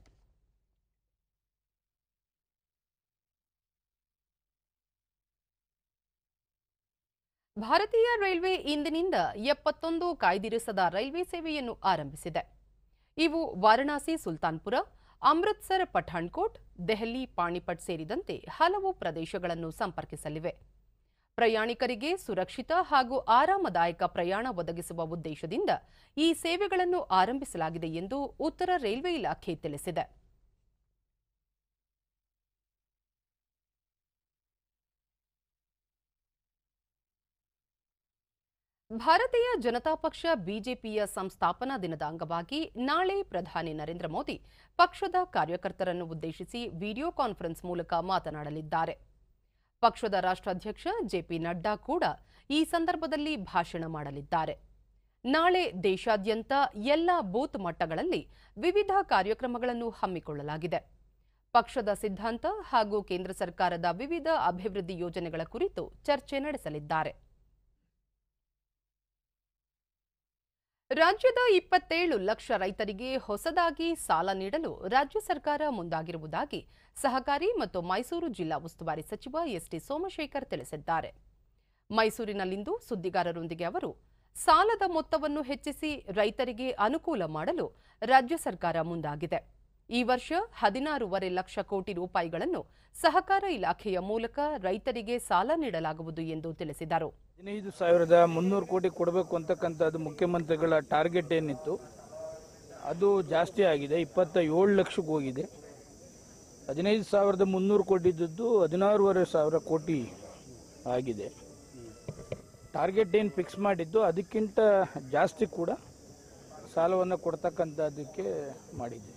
ಭಾರತೀಯ ರೈಲ್ವೆ ಇಂದಿನಿಂದ 71 ಕಾಯ್ದಿರಿಸದ ರೈಲ್ವೆ ಸೇವೆಯನ್ನು ಆರಂಭಿಸಿದೆ. ಇವು ವಾರಣಾಸಿ, ಸುಲ್ತಾನ್ಪುರ, ಅಮೃತ್ಸರ್, ಪಠಾಣ್ಕೋಟ್, ದೆಹಲಿ, ಪಾಣಿಪಟ್ ಸೇರಿದಂತೆ ಹಲವು ಪ್ರದೇಶಗಳನ್ನು ಸಂಪರ್ಕಿಸಲಿವೆ. ಪ್ರಯಾಣಿಕರಿಗೆ ಸುರಕ್ಷಿತ ಹಾಗೂ ಆರಾಮದಾಯಕ ಪ್ರಯಾಣ ಒದಗಿಸುವ ಉದ್ದೇಶದಿಂದ ಈ ಸೇವೆಗಳನ್ನು ಆರಂಭಿಸಲಾಗಿದೆ ಎಂದು ಉತ್ತರ ರೈಲ್ವೆ ಇಲಾಖೆ ತಿಳಿಸಿದೆ. ಭಾರತೀಯ ಜನತಾ ಪಕ್ಷ ಬಿಜೆಪಿಯ ಸಂಸ್ಥಾಪನಾ ದಿನದ ಅಂಗವಾಗಿ ನಾಳೆ ಪ್ರಧಾನಿ ನರೇಂದ್ರ ಮೋದಿ ಪಕ್ಷದ ಕಾರ್ಯಕರ್ತರನ್ನು ಉದ್ದೇಶಿಸಿ ವಿಡಿಯೋ ಕಾನ್ಫರೆನ್ಸ್ ಮೂಲಕ ಮಾತನಾಡಲಿದ್ದಾರೆ. ಪಕ್ಷದ ರಾಷ್ಟ್ರಾಧ್ಯಕ್ಷ ಜೆಪಿ ನಡ್ಡಾ ಕೂಡ ಈ ಸಂದರ್ಭದಲ್ಲಿ ಭಾಷಣ ಮಾಡಲಿದ್ದಾರೆ. ನಾಳೆ ದೇಶಾದ್ಯಂತ ಎಲ್ಲ ಬೂತ್ ಮಟ್ಟಗಳಲ್ಲಿ ವಿವಿಧ ಕಾರ್ಯಕ್ರಮಗಳನ್ನು ಹಮ್ಮಿಕೊಳ್ಳಲಾಗಿದೆ. ಪಕ್ಷದ ಸಿದ್ಧಾಂತ ಹಾಗೂ ಕೇಂದ್ರ ಸರ್ಕಾರದ ವಿವಿಧ ಅಭಿವೃದ್ಧಿ ಯೋಜನೆಗಳ ಕುರಿತು ಚರ್ಚೆ ನಡೆಸಲಿದ್ದಾರೆ. ರಾಜ್ಯದ 27 ಲಕ್ಷ ರೈತರಿಗೆ ಹೊಸದಾಗಿ ಸಾಲ ನೀಡಲು ರಾಜ್ಯ ಸರ್ಕಾರ ಮುಂದಾಗಿರುವುದಾಗಿ ಸಹಕಾರಿ ಮತ್ತು ಮೈಸೂರು ಜಿಲ್ಲಾ ಉಸ್ತುವಾರಿ ಸಚಿವ ಎಸ್ಟಿ ಸೋಮಶೇಖರ್ ತಿಳಿಸಿದ್ದಾರೆ. ಮೈಸೂರಿನಲ್ಲಿಂದು ಸುದ್ದಿಗಾರರೊಂದಿಗೆ ಅವರು, ಸಾಲದ ಮೊತ್ತವನ್ನು ಹೆಚ್ಚಿಸಿ ರೈತರಿಗೆ ಅನುಕೂಲ ಮಾಡಲು ರಾಜ್ಯ ಸರ್ಕಾರ ಮುಂದಾಗಿದೆ. ಈ ವರ್ಷ 16.5 ಲಕ್ಷ ಕೋಟಿ ರೂಪಾಯಿಗಳನ್ನು ಸಹಕಾರ ಇಲಾಖೆಯ ಮೂಲಕ ರೈತರಿಗೆ ಸಾಲ ನೀಡಲಾಗುವುದು ಎಂದು ತಿಳಿಸಿದರು. 15,300 ಕೋಟಿ ಕೊಡಬೇಕು ಅಂತಕ್ಕಂಥದ್ದು ಮುಖ್ಯಮಂತ್ರಿಗಳ ಟಾರ್ಗೆಟ್ ಏನಿತ್ತು ಅದು ಜಾಸ್ತಿ ಆಗಿದೆ, 27 ಲಕ್ಷಕ್ಕೆ ಹೋಗಿದೆ. 15,300 ಕೋಟಿ ಇದ್ದದ್ದು 16,500 ಕೋಟಿ ಆಗಿದೆ. ಟಾರ್ಗೆಟ್ ಏನು ಫಿಕ್ಸ್ ಮಾಡಿದ್ದು ಅದಕ್ಕಿಂತ ಜಾಸ್ತಿ ಕೂಡ ಸಾಲವನ್ನು ಕೊಡ್ತಕ್ಕಂಥದ್ದಕ್ಕೆ ಮಾಡಿದೆ.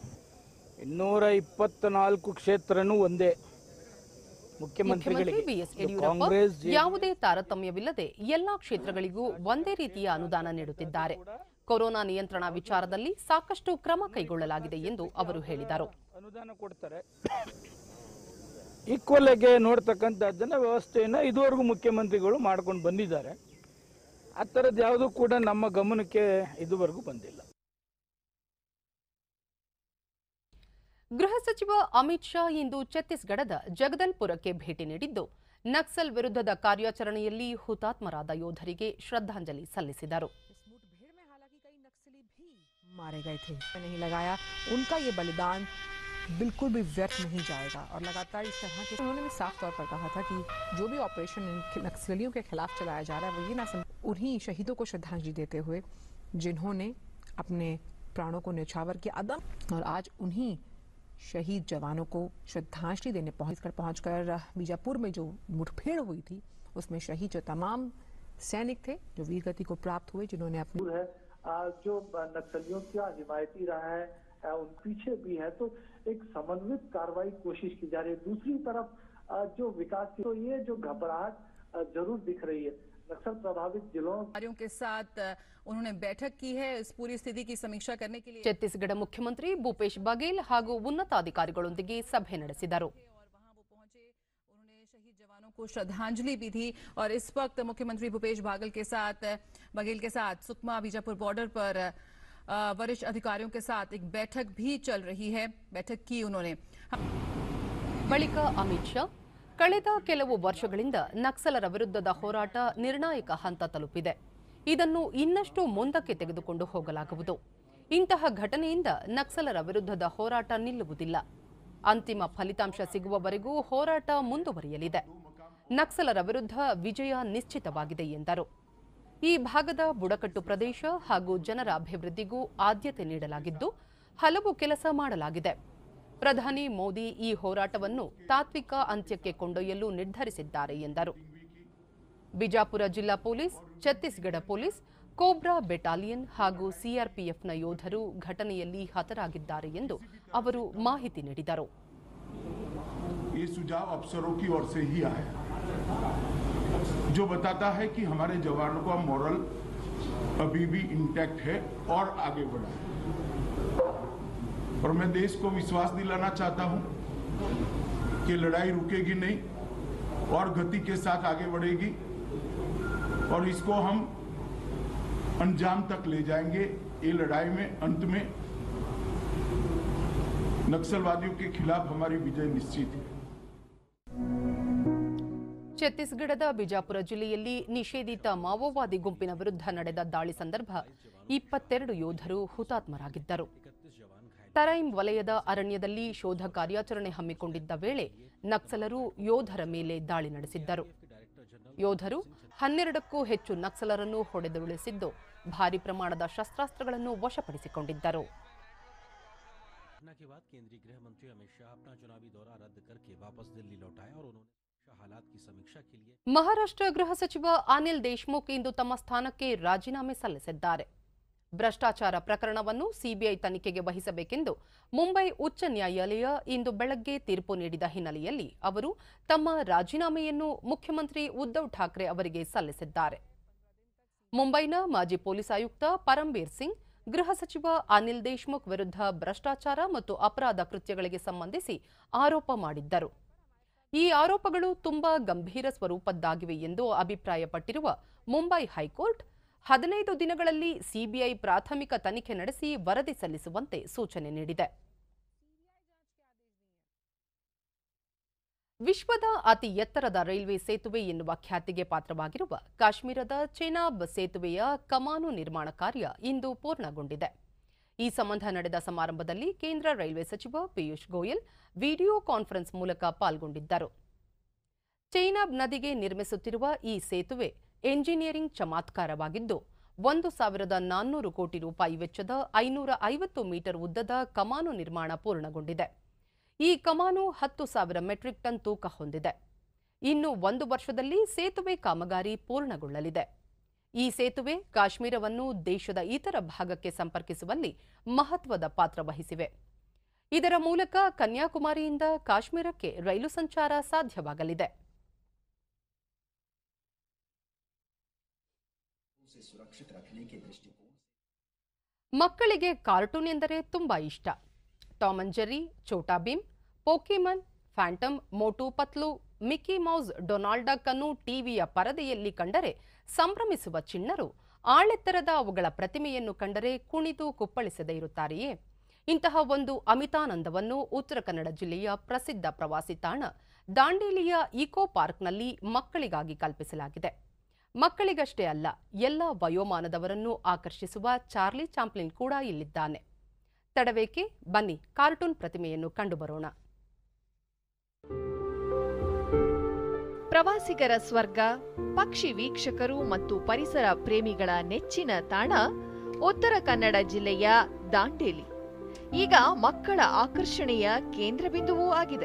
224 ಕ್ಷೇತ್ರನೂ ಒಂದೇ. ಮುಖ್ಯಮಂತ್ರಿ ಬಿಎಸ್ ಯಡಿಯೂರಪ್ಪ ಯಾವುದೇ ತಾರತಮ್ಯವಿಲ್ಲದೆ ಎಲ್ಲಾ ಕ್ಷೇತ್ರಗಳಿಗೂ ಒಂದೇ ರೀತಿಯ ಅನುದಾನ ನೀಡುತ್ತಿದ್ದಾರೆ. ಕೊರೋನಾ ನಿಯಂತ್ರಣ ವಿಚಾರದಲ್ಲಿ ಸಾಕಷ್ಟು ಕ್ರಮ ಕೈಗೊಳ್ಳಲಾಗಿದೆ ಎಂದು ಅವರು ಹೇಳಿದರು. ಅನುದಾನ ಕೊಡ್ತಾರೆ, ಈಕ್ವಲ್ ಆಗಿ ನೋಡ್ತಕ್ಕಂಥದ್ದನ್ನ ವ್ಯವಸ್ಥೆಯನ್ನ ಇದುವರೆಗೂ ಮುಖ್ಯಮಂತ್ರಿಗಳು ಮಾಡ್ಕೊಂಡು ಬಂದಿದ್ದಾರೆ. ಆ ಥರದ್ದು ಯಾವುದೂ ಕೂಡ ನಮ್ಮ ಗಮನಕ್ಕೆ ಇದುವರೆಗೂ ಬಂದಿಲ್ಲ. ಗೃಹ ಸಚಿವ ಅಮಿತ್ ಶಾ ಇಂದು ಛತ್ತೀಸ್ಗಢದ ಜಗದಲ್ಪುರಕ್ಕೆ ಭೇಟಿ ನೀಡಿದ್ದು ನಕ್ಸಲ್ ವಿರುದ್ಧದ ಕಾರ್ಯಾಚರಣೆಯಲ್ಲಿ ಹುತಾತ್ಮರಾದ ಯೋಧರಿಗೆ ಶ್ರದ್ಧಾಂಜಲಿ ಸಲ್ಲಿಸಿದರು. मारे गए थे, नहीं लगाया उनका ये बलिदान बिल्कुल भी व्यर्थ नहीं जाएगा और लगातार इस तरह के उन्होंने भी साफ तौर पर कहा था कि जो भी ऑपरेशन नक्सलियों के खिलाफ चलाया जा रहा है वो ये ना उन्हीं शहीदों को श्रद्धांजलि देते हुए जिन्होंने अपने प्राणों को न्यौछावर किया अदम, और आज उन्हीं शहीद जवानों को श्रद्धांजलि देने पहुंचकर बीजापुर में जो मुठभेड़ हुई थी उसमें शहीद जो तमाम सैनिक थे जो वीर गति को प्राप्त हुए, जिन्होंने अपनी जो नक्सलियों का हिमायती रहा है उन पीछे भी है, तो एक समन्वित कार्रवाई कोशिश की जा रही है. दूसरी तरफ जो विकास की तो ये जो घबराहट जरूर दिख रही है नक्सल प्रभावित जिलों के साथ उन्होंने बैठक की है इस पूरी स्थिति की समीक्षा करने के लिए. ಛತ್ತೀಸ್ಗಢ ಮುಖ್ಯಮಂತ್ರಿ ಭೂಪೇಶ್ ಬಘೇಲ್ ಹಾಗೂ ಉನ್ನತಾಧಿಕಾರಿಗಳೊಂದಿಗೆ ಸಭೆ ನಡೆಸಿದರು. को श्रद्धांजलि भी दी और इस वक्त मुख्यमंत्री भूपेश बघेल के साथ सुकमा बीजापुर बॉर्डर पर वरिष्ठ अधिकारियों के साथ एक बैठक भी चल रही है. बैठक की उन्होंने. ಬಳಿಕ ಅಮಿತ್ ಶಾ ಕಳೆದ ಕೆಲವು ವರ್ಷಗಳಿಂದ ನಕ್ಸಲರ ವಿರುದ್ಧದ ಹೋರಾಟ ನಿರ್ಣಾಯಕ ಹಂತ ತಲುಪಿದೆ, ಇದನ್ನು ಇನ್ನಷ್ಟು ಮುಂದಕ್ಕೆ ತೆಗೆದುಕೊಂಡು ಹೋಗಲಾಗುವುದು. ಇಂತಹ ಘಟನೆಯಿಂದ ನಕ್ಸಲರ ವಿರುದ್ಧದ ಹೋರಾಟ ನಿಲ್ಲುವುದಿಲ್ಲ, ಅಂತಿಮ ಫಲಿತಾಂಶ ಸಿಗುವವರೆಗೂ ಹೋರಾಟ ಮುಂದುವರಿಯಲಿದೆ. ನಕ್ಸಲರ ವಿರುದ್ಧ ವಿಜಯ ನಿಶ್ಚಿತವಾಗಿದೆ ಎಂದರು. ಈ ಭಾಗದ ಬುಡಕಟ್ಟು ಪ್ರದೇಶ ಹಾಗೂ ಜನರ ಅಭಿವೃದ್ಧಿಗೂ ಆದ್ಯತೆ ನೀಡಲಾಗಿದ್ದು ಹಲವು ಕೆಲಸ ಮಾಡಲಾಗಿದೆ. ಪ್ರಧಾನಿ ಮೋದಿ ಈ ಹೋರಾಟವನ್ನು ತಾತ್ವಿಕ ಅಂತ್ಯಕ್ಕೆ ಕೊಂಡೊಯ್ಯಲು ನಿರ್ಧರಿಸಿದ್ದಾರೆ ಎಂದರು. ಬಿಜಾಪುರ ಜಿಲ್ಲಾ police, Chhattisgarh police, COBRA battalion ಹಾಗೂ ಸಿಆರ್ಪಿಎಫ್ನ ಯೋಧರು ಘಟನೆಯಲ್ಲಿ ಹತರಾಗಿದ್ದಾರೆ ಎಂದು ಅವರು ಮಾಹಿತಿ ನೀಡಿದರು. ये सुझाव अफसरों की ओर से ही आया जो बताता है कि हमारे जवानों का मोरल अभी भी इंटैक्ट है और आगे बढ़ा है, और मैं देश को विश्वास दिलाना चाहता हूं कि लड़ाई रुकेगी नहीं और गति के साथ आगे बढ़ेगी और इसको हम अंजाम तक ले जाएंगे. ये लड़ाई में अंत में नक्सलवादियों के खिलाफ हमारी विजय निश्चित है. ಛತ್ತೀಸ್ಗಢದ ಬಿಜಾಪುರ ಜಿಲ್ಲೆಯಲ್ಲಿ ನಿಷೇಧಿತ ಮಾವೋವಾದಿ ಗುಂಪಿನ ವಿರುದ್ಧ ನಡೆದ ದಾಳಿ ಸಂದರ್ಭ 22 ಯೋಧರು ಹುತಾತ್ಮರಾಗಿದ್ದರು. ತರೈಮ್ ವಲಯದ ಅರಣ್ಯದಲ್ಲಿ ಶೋಧ ಕಾರ್ಯಾಚರಣೆ ಹಮ್ಮಿಕೊಂಡಿದ್ದ ವೇಳೆ ನಕ್ಸಲರು ಯೋಧರ ಮೇಲೆ ದಾಳಿ ನಡೆಸಿದ್ದರು. ಯೋಧರು 12ಕ್ಕೂ ಹೆಚ್ಚು ನಕ್ಸಲರನ್ನು ಹೊಡೆದುರುಳಿಸಿದ್ದು ಭಾರಿ ಪ್ರಮಾಣದ ಶಸ್ತ್ರಾಸ್ತ್ರಗಳನ್ನು ವಶಪಡಿಸಿಕೊಂಡಿದ್ದರು. के बाद केंद्रीय गृह मंत्री अमित शाह अपना चुनावी दौरा रद्द करके वापस दिल्ली लौटाए और उन्होंने हालात की समीक्षा के लिए ಮಹಾರಾಷ್ಟ್ರ ಗೃಹ ಸಚಿವ ಅನಿಲ್ ದೇಶ್ಮುಖ್ ಇಂದು ತಮ್ಮ ಸ್ಥಾನಕ್ಕೆ ರಾಜೀನಾಮೆ ಸಲ್ಲಿಸಿದ್ದಾರೆ. ಭ್ರಷ್ಟಾಚಾರ ಪ್ರಕರಣವನ್ನು ಸಿಬಿಐ ತನಿಖೆಗೆ ವಹಿಸಬೇಕೆಂದು ಮುಂಬೈ ಉಚ್ಚ ನ್ಯಾಯಾಲಯ ಇಂದು ಬೆಳಗ್ಗೆ ತೀರ್ಪು ನೀಡಿದ ಹಿನ್ನೆಲೆಯಲ್ಲಿ ಅವರು ತಮ್ಮ ರಾಜೀನಾಮೆಯನ್ನು ಮುಖ್ಯಮಂತ್ರಿ ಉದ್ಧವ್ ಠಾಕ್ರೆ ಅವರಿಗೆ ಸಲ್ಲಿಸಿದ್ದಾರೆ. ಮುಂಬೈನ ಮಾಜಿ ಪೊಲೀಸ್ ಆಯುಕ್ತ ಪರಂಬೀರ್ ಸಿಂಗ್ ಗೃಹ ಸಚಿವ ಅನಿಲ್ ದೇಶ್ಮುಖ್ ವಿರುದ್ಧ ಭ್ರಷ್ಟಾಚಾರ ಮತ್ತು ಅಪರಾಧ ಕೃತ್ಯಗಳಿಗೆ ಸಂಬಂಧಿಸಿ ಆರೋಪ ಮಾಡಿದ್ದರು. ಈ ಆರೋಪಗಳು ತುಂಬಾ ಗಂಭೀರ ಸ್ವರೂಪದ್ದಾಗಿವೆ ಎಂದು ಅಭಿಪ್ರಾಯಪಟ್ಟಿರುವ ಮುಂಬೈ ಹೈಕೋರ್ಟ್ 15 ದಿನಗಳಲ್ಲಿ ಸಿಬಿಐ ಪ್ರಾಥಮಿಕ ತನಿಖೆ ನಡೆಸಿ ವರದಿ ಸಲ್ಲಿಸುವಂತೆ ಸೂಚನೆ ನೀಡಿದೆ. ವಿಶ್ವದ ಅತಿ ಎತ್ತರದ ರೈಲ್ವೆ ಸೇತುವೆ ಎನ್ನುವ ಖ್ಯಾತಿಗೆ ಪಾತ್ರವಾಗಿರುವ ಕಾಶ್ಮೀರದ ಚೆನಾಬ್ ಸೇತುವೆಯ ಕಮಾನು ನಿರ್ಮಾಣ ಕಾರ್ಯ ಇಂದು ಪೂರ್ಣಗೊಂಡಿದೆ. ಈ ಸಂಬಂಧ ನಡೆದ ಸಮಾರಂಭದಲ್ಲಿ ಕೇಂದ್ರ ರೈಲ್ವೆ ಸಚಿವ ಪಿಯೂಷ್ ಗೋಯಲ್ ವಿಡಿಯೋ ಕಾನ್ಫರೆನ್ಸ್ ಮೂಲಕ ಪಾಲ್ಗೊಂಡಿದ್ದರು. ಚೈನಾಬ್ ನದಿಗೆ ನಿರ್ಮಿಸುತ್ತಿರುವ ಈ ಸೇತುವೆ ಎಂಜಿನಿಯರಿಂಗ್ ಚಮತ್ಕಾರವಾಗಿದ್ದು 1,400 ಕೋಟಿ ರೂಪಾಯಿ ವೆಚ್ಚದ 550 ಮೀಟರ್ ಉದ್ದದ ಕಮಾನು ನಿರ್ಮಾಣ ಪೂರ್ಣಗೊಂಡಿದೆ. ಈ ಕಮಾನು 10,000 ಮೆಟ್ರಿಕ್ ಟನ್ ತೂಕ ಹೊಂದಿದೆ. ಇನ್ನು 1 ವರ್ಷದಲ್ಲಿ ಸೇತುವೆ ಕಾಮಗಾರಿ ಪೂರ್ಣಗೊಳ್ಳಲಿದೆ. ಈ ಸೇತುವೆ ಕಾಶ್ಮೀರವನ್ನು ದೇಶದ ಇತರ ಭಾಗಕ್ಕೆ ಸಂಪರ್ಕಿಸುವಲ್ಲಿ ಮಹತ್ವದ ಪಾತ್ರ ವಹಿಸಿವೆ. ಇದರ ಮೂಲಕ ಕನ್ಯಾಕುಮಾರಿಯಿಂದ ಕಾಶ್ಮೀರಕ್ಕೆ ರೈಲು ಸಂಚಾರ ಸಾಧ್ಯವಾಗಲಿದೆ. ಮಕ್ಕಳಿಗೆ ಕಾರ್ಟೂನ್ ಎಂದರೆ ತುಂಬಾ ಇಷ್ಟ. Tom and Jerry, Chhota Bheem, Pokemon, Phantom, Motu Patlu, Mickey Mouse, Donald Duck ಅನ್ನು ಟಿವಿಯ ಪರದೆಯಲ್ಲಿ ಕಂಡರೆ ಸಂಭ್ರಮಿಸುವ ಚಿಣ್ಣರು ಆಳೆತ್ತರದ ಅವುಗಳ ಪ್ರತಿಮೆಯನ್ನು ಕಂಡರೆ ಕುಣಿದು ಕುಪ್ಪಳಿಸದೇ ಇರುತ್ತಾರೆಯೇ? ಇಂತಹ ಒಂದು ಅಮಿತಾನಂದವನ್ನು ಉತ್ತರ ಕನ್ನಡ ಜಿಲ್ಲೆಯ ಪ್ರಸಿದ್ಧ ಪ್ರವಾಸಿ ತಾಣ ದಾಂಡೇಲಿಯ ಇಕೋ ಪಾರ್ಕ್ನಲ್ಲಿ ಮಕ್ಕಳಿಗಾಗಿ ಕಲ್ಪಿಸಲಾಗಿದೆ. ಮಕ್ಕಳಿಗಷ್ಟೇ ಅಲ್ಲ, ಎಲ್ಲ ವಯೋಮಾನದವರನ್ನು ಆಕರ್ಷಿಸುವ ಚಾರ್ಲಿ ಚಾಂಪ್ಲಿನ್ ಕೂಡ ಇಲ್ಲಿದ್ದಾನೆ. ತಡವೇಕೆ, ಬನ್ನಿ ಕಾರ್ಟೂನ್ ಪ್ರತಿಮೆಯನ್ನು ಕಂಡುಬರೋಣ. ಪ್ರವಾಸಿಗರ ಸ್ವರ್ಗ, ಪಕ್ಷಿ ವೀಕ್ಷಕರು ಮತ್ತು ಪರಿಸರ ಪ್ರೇಮಿಗಳ ನೆಚ್ಚಿನ ತಾಣ ಉತ್ತರ ಕನ್ನಡ ಜಿಲ್ಲೆಯ ದಾಂಡೇಲಿ ಈಗ ಮಕ್ಕಳ ಆಕರ್ಷಣೆಯ ಕೇಂದ್ರಬಿಂದುವೂ ಆಗಿದೆ.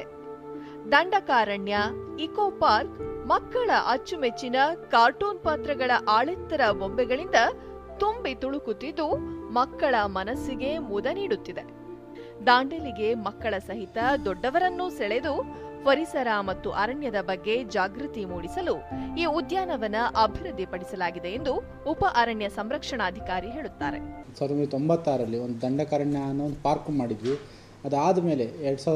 ದಂಡಕಾರಣ್ಯ ಇಕೋ ಪಾರ್ಕ್ ಮಕ್ಕಳ ಅಚ್ಚುಮೆಚ್ಚಿನ ಕಾರ್ಟೂನ್ ಪಾತ್ರಗಳ ಆಳೆತ್ತರ ಬೊಂಬೆಗಳಿಂದ ತುಂಬಿ ತುಳುಕುತ್ತಿದ್ದು ಮಕ್ಕಳ ಮನಸ್ಸಿಗೆ ಮುದ ನೀಡುತ್ತಿದೆ. ದಾಂಡೇಲಿಗೆ ಮಕ್ಕಳ ಸಹಿತ ದೊಡ್ಡವರನ್ನೂ ಸೆಳೆದು ಪರಿಸರ ಮತ್ತು ಅರಣ್ಯದ ಬಗ್ಗೆ ಜಾಗೃತಿ ಮೂಡಿಸಲು ಈ ಉದ್ಯಾನವನ ಅಭಿವೃದ್ಧಿಪಡಿಸಲಾಗಿದೆ ಎಂದು ಉಪ ಅರಣ್ಯ ಸಂರಕ್ಷಣಾಧಿಕಾರಿ ಹೇಳುತ್ತಾರೆ. 1996ರಲ್ಲಿ ಒಂದು ದಂಡಕಾರಣ್ಯ ಅನ್ನೋ ಒಂದು ಪಾರ್ಕ್ ಮಾಡಿದ್ವಿ. ಅದಾದ ಮೇಲೆ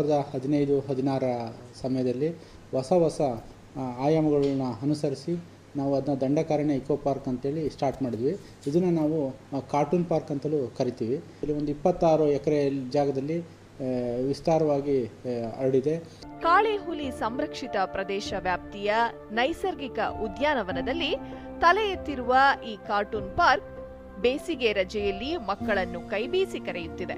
2015-16 ಸಮಯದಲ್ಲಿ ಹೊಸ ಆಯಾಮಗಳನ್ನ ಅನುಸರಿಸಿ ನಾವು ಅದನ್ನ ದಂಡಕಾರಣ್ಯ ಇಕೋ ಪಾರ್ಕ್ ಅಂತೇಳಿ ಸ್ಟಾರ್ಟ್ ಮಾಡಿದ್ವಿ. ಇದನ್ನು ನಾವು ಕಾರ್ಟೂನ್ ಪಾರ್ಕ್ ಅಂತಲೂ ಕರಿತೀವಿ. ಇಲ್ಲಿ ಒಂದು 26 ಎಕರೆ ಜಾಗದಲ್ಲಿ ವಿಸ್ತಾರವಾಗಿ ಹರಡಿದೆ. ಕಾಳೆ ಹುಲಿ ಸಂರಕ್ಷಿತ ಪ್ರದೇಶ ವ್ಯಾಪ್ತಿಯ ನೈಸರ್ಗಿಕ ಉದ್ಯಾನವನದಲ್ಲಿ ತಲೆ ಎತ್ತಿರುವ ಈ ಕಾರ್ಟೂನ್ ಪಾರ್ಕ್ ಬೇಸಿಗೆ ರಜೆಯಲ್ಲಿ ಮಕ್ಕಳನ್ನು ಕೈಬೀಸಿ ಕರೆಯುತ್ತಿದೆ.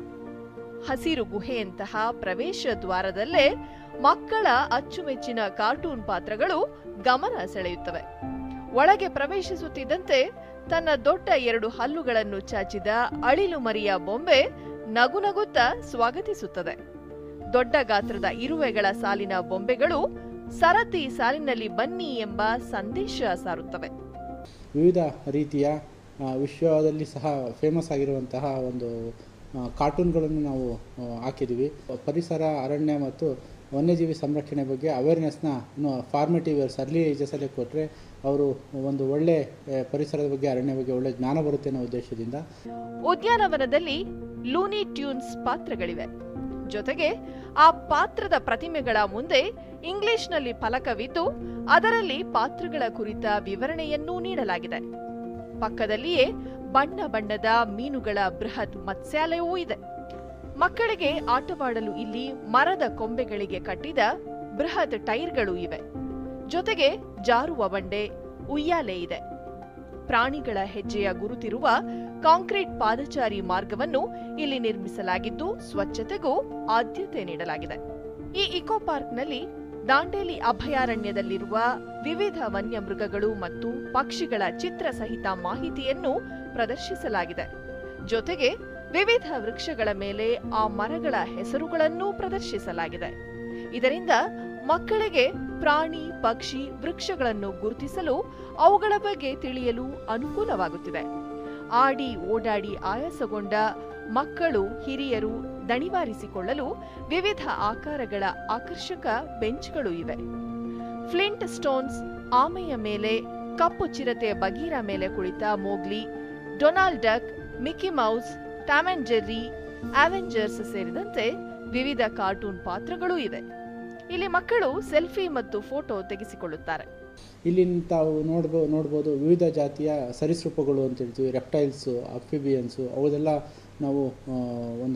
ಹಸಿರು ಗುಹೆಯಂತಹ ಪ್ರವೇಶ ದ್ವಾರದಲ್ಲೇ ಮಕ್ಕಳ ಅಚ್ಚುಮೆಚ್ಚಿನ ಕಾರ್ಟೂನ್ ಪಾತ್ರಗಳು ಗಮನ ಸೆಳೆಯುತ್ತವೆ. ಒಳಗೆ ಪ್ರವೇಶಿಸುತ್ತಿದ್ದಂತೆ ತನ್ನ ದೊಡ್ಡ 2 ಹಲ್ಲುಗಳನ್ನು ಚಾಚಿದ ಅಳಿಲು ಮರಿಯ ಬೊಂಬೆ ನಗುನಗುತ್ತಾ ಸ್ವಾಗತಿಸುತ್ತದೆ. ದೊಡ್ಡ ಗಾತ್ರದ ಇರುವೆಗಳ ಸಾಲಿನ ಬೊಂಬೆಗಳು ಸರತಿ ಸಾಲಿನಲ್ಲಿ ಬನ್ನಿ ಎಂಬ ಸಂದೇಶ ಸಾರುತ್ತವೆ. ವಿವಿಧ ರೀತಿಯ ವಿಶ್ವದಲ್ಲಿ ಸಹ ಫೇಮಸ್ ಆಗಿರುವಂತಹ ಒಂದು ಕಾರ್ಟೂನ್ಗಳನ್ನು ನಾವು ಹಾಕಿದ್ದೀವಿ. ಪರಿಸರ, ಅರಣ್ಯ ಮತ್ತು ವನ್ಯಜೀವಿ ಸಂರಕ್ಷಣೆ ಬಗ್ಗೆ ಅವೇರ್ನೆಸ್ನ ಫಾರ್ಮೇಟಿವ್ ಇಯರ್ಸ್ ಅರ್ಲಿ ಏಜಸಲ್ಲೇ ಕೊಟ್ಟರೆ ಅವರು ಒಂದು ಒಳ್ಳೆ ಪರಿಸರದ ಬಗ್ಗೆ, ಅರಣ್ಯ ಬಗ್ಗೆ ಒಳ್ಳೆ ಜ್ಞಾನ ಬರುತ್ತೆ ಅನ್ನೋ ಉದ್ದೇಶದಿಂದ ಉದ್ಯಾನವನದಲ್ಲಿ ಲೂನಿ ಟ್ಯೂನ್ಸ್ ಪಾತ್ರಗಳಿವೆ. ಜೊತೆಗೆ ಆ ಪಾತ್ರದ ಪ್ರತಿಮೆಗಳ ಮುಂದೆ ಇಂಗ್ಲಿಷ್ನಲ್ಲಿ ಫಲಕವಿದ್ದು ಅದರಲ್ಲಿ ಪಾತ್ರಗಳ ಕುರಿತ ವಿವರಣೆಯನ್ನೂ ನೀಡಲಾಗಿದೆ. ಪಕ್ಕದಲ್ಲಿಯೇ ಬಣ್ಣ ಬಣ್ಣದ ಮೀನುಗಳ ಬೃಹತ್ ಮತ್ಸ್ಯಾಲಯವೂ ಇದೆ. ಮಕ್ಕಳಿಗೆ ಆಟವಾಡಲು ಇಲ್ಲಿ ಮರದ ಕೊಂಬೆಗಳಿಗೆ ಕಟ್ಟಿದ ಬೃಹತ್ ಟೈರ್ಗಳು ಇವೆ. ಜೊತೆಗೆ ಜಾರುವ ಬಂಡೆ, ಉಯ್ಯಾಲೆ ಇದೆ. ಪ್ರಾಣಿಗಳ ಹೆಜ್ಜೆಯ ಗುರುತಿರುವ ಕಾಂಕ್ರೀಟ್ ಪಾದಚಾರಿ ಮಾರ್ಗವನ್ನು ಇಲ್ಲಿ ನಿರ್ಮಿಸಲಾಗಿದ್ದು ಸ್ವಚ್ಛತೆಗೂ ಆದ್ಯತೆ ನೀಡಲಾಗಿದೆ. ಈ ಇಕೋ ಪಾರ್ಕ್ನಲ್ಲಿ ದಾಂಡೇಲಿ ಅಭಯಾರಣ್ಯದಲ್ಲಿರುವ ವಿವಿಧ ವನ್ಯಮೃಗಗಳು ಮತ್ತು ಪಕ್ಷಿಗಳ ಚಿತ್ರ ಸಹಿತ ಮಾಹಿತಿಯನ್ನು ಪ್ರದರ್ಶಿಸಲಾಗಿದೆ. ಜೊತೆಗೆ ವಿವಿಧ ವೃಕ್ಷಗಳ ಮೇಲೆ ಆ ಮರಗಳ ಹೆಸರುಗಳನ್ನೂ ಪ್ರದರ್ಶಿಸಲಾಗಿದೆ. ಇದರಿಂದ ಮಕ್ಕಳಿಗೆ ಪ್ರಾಣಿ, ಪಕ್ಷಿ, ವೃಕ್ಷಗಳನ್ನು ಗುರುತಿಸಲು ಅವುಗಳ ಬಗ್ಗೆ ತಿಳಿಯಲು ಅನುಕೂಲವಾಗುತ್ತಿದೆ. ಆಡಿ ಓಡಾಡಿ ಆಯಾಸಗೊಂಡ ಮಕ್ಕಳು, ಹಿರಿಯರು ದಣಿವಾರಿಸಿಕೊಳ್ಳಲು ವಿವಿಧ ಆಕಾರಗಳ ಆಕರ್ಷಕ ಬೆಂಚ್ಗಳು ಇವೆ. ಫ್ಲಿಂಟ್ ಸ್ಟೋನ್ಸ್, ಆಮೆಯ ಮೇಲೆ ಕಪ್ಪು ಚಿರತೆ ಬಗೀರ ಮೇಲೆ ಕುಳಿತ Mowgli, Donald Duck, Mickey Mouse, Tom and Jerry, Avengers ಸೇರಿದಂತೆ ವಿವಿಧ ಕಾರ್ಟೂನ್ ಪಾತ್ರಗಳೂ ಇವೆ. ಇಲ್ಲಿ ಮಕ್ಕಳು ಸೆಲ್ಫಿ ಮತ್ತು ಫೋಟೋ ತೆಗೆಸಿಕೊಳ್ಳುತ್ತಾರೆ. ಇಲ್ಲಿ ತಾವು ನೋಡ್ಬೋದು ವಿವಿಧ ಜಾತಿಯ ಸರೀಸೃಪಗಳು ಅಂತ ಹೇಳ್ತೀವಿ, ರೆಪ್ಟೈಲ್ಸು, ಅಫಿಬಿಯನ್ಸು, ಅವೆಲ್ಲ ನಾವು ಒಂದು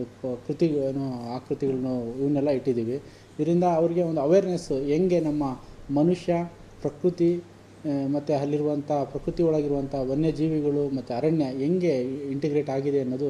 ಆಕೃತಿಗಳನ್ನು ಇವನ್ನೆಲ್ಲ ಇಟ್ಟಿದ್ದೀವಿ. ಇದರಿಂದ ಅವರಿಗೆ ಒಂದು ಅವೇರ್ನೆಸ್, ಹೆಂಗೆ ನಮ್ಮ ಮನುಷ್ಯ, ಪ್ರಕೃತಿ ಮತ್ತು ಅಲ್ಲಿರುವಂಥ ಪ್ರಕೃತಿ ಒಳಗಿರುವಂಥ ವನ್ಯಜೀವಿಗಳು ಮತ್ತು ಅರಣ್ಯ ಹೆಂಗೆ ಇಂಟಿಗ್ರೇಟ್ ಆಗಿದೆ ಅನ್ನೋದು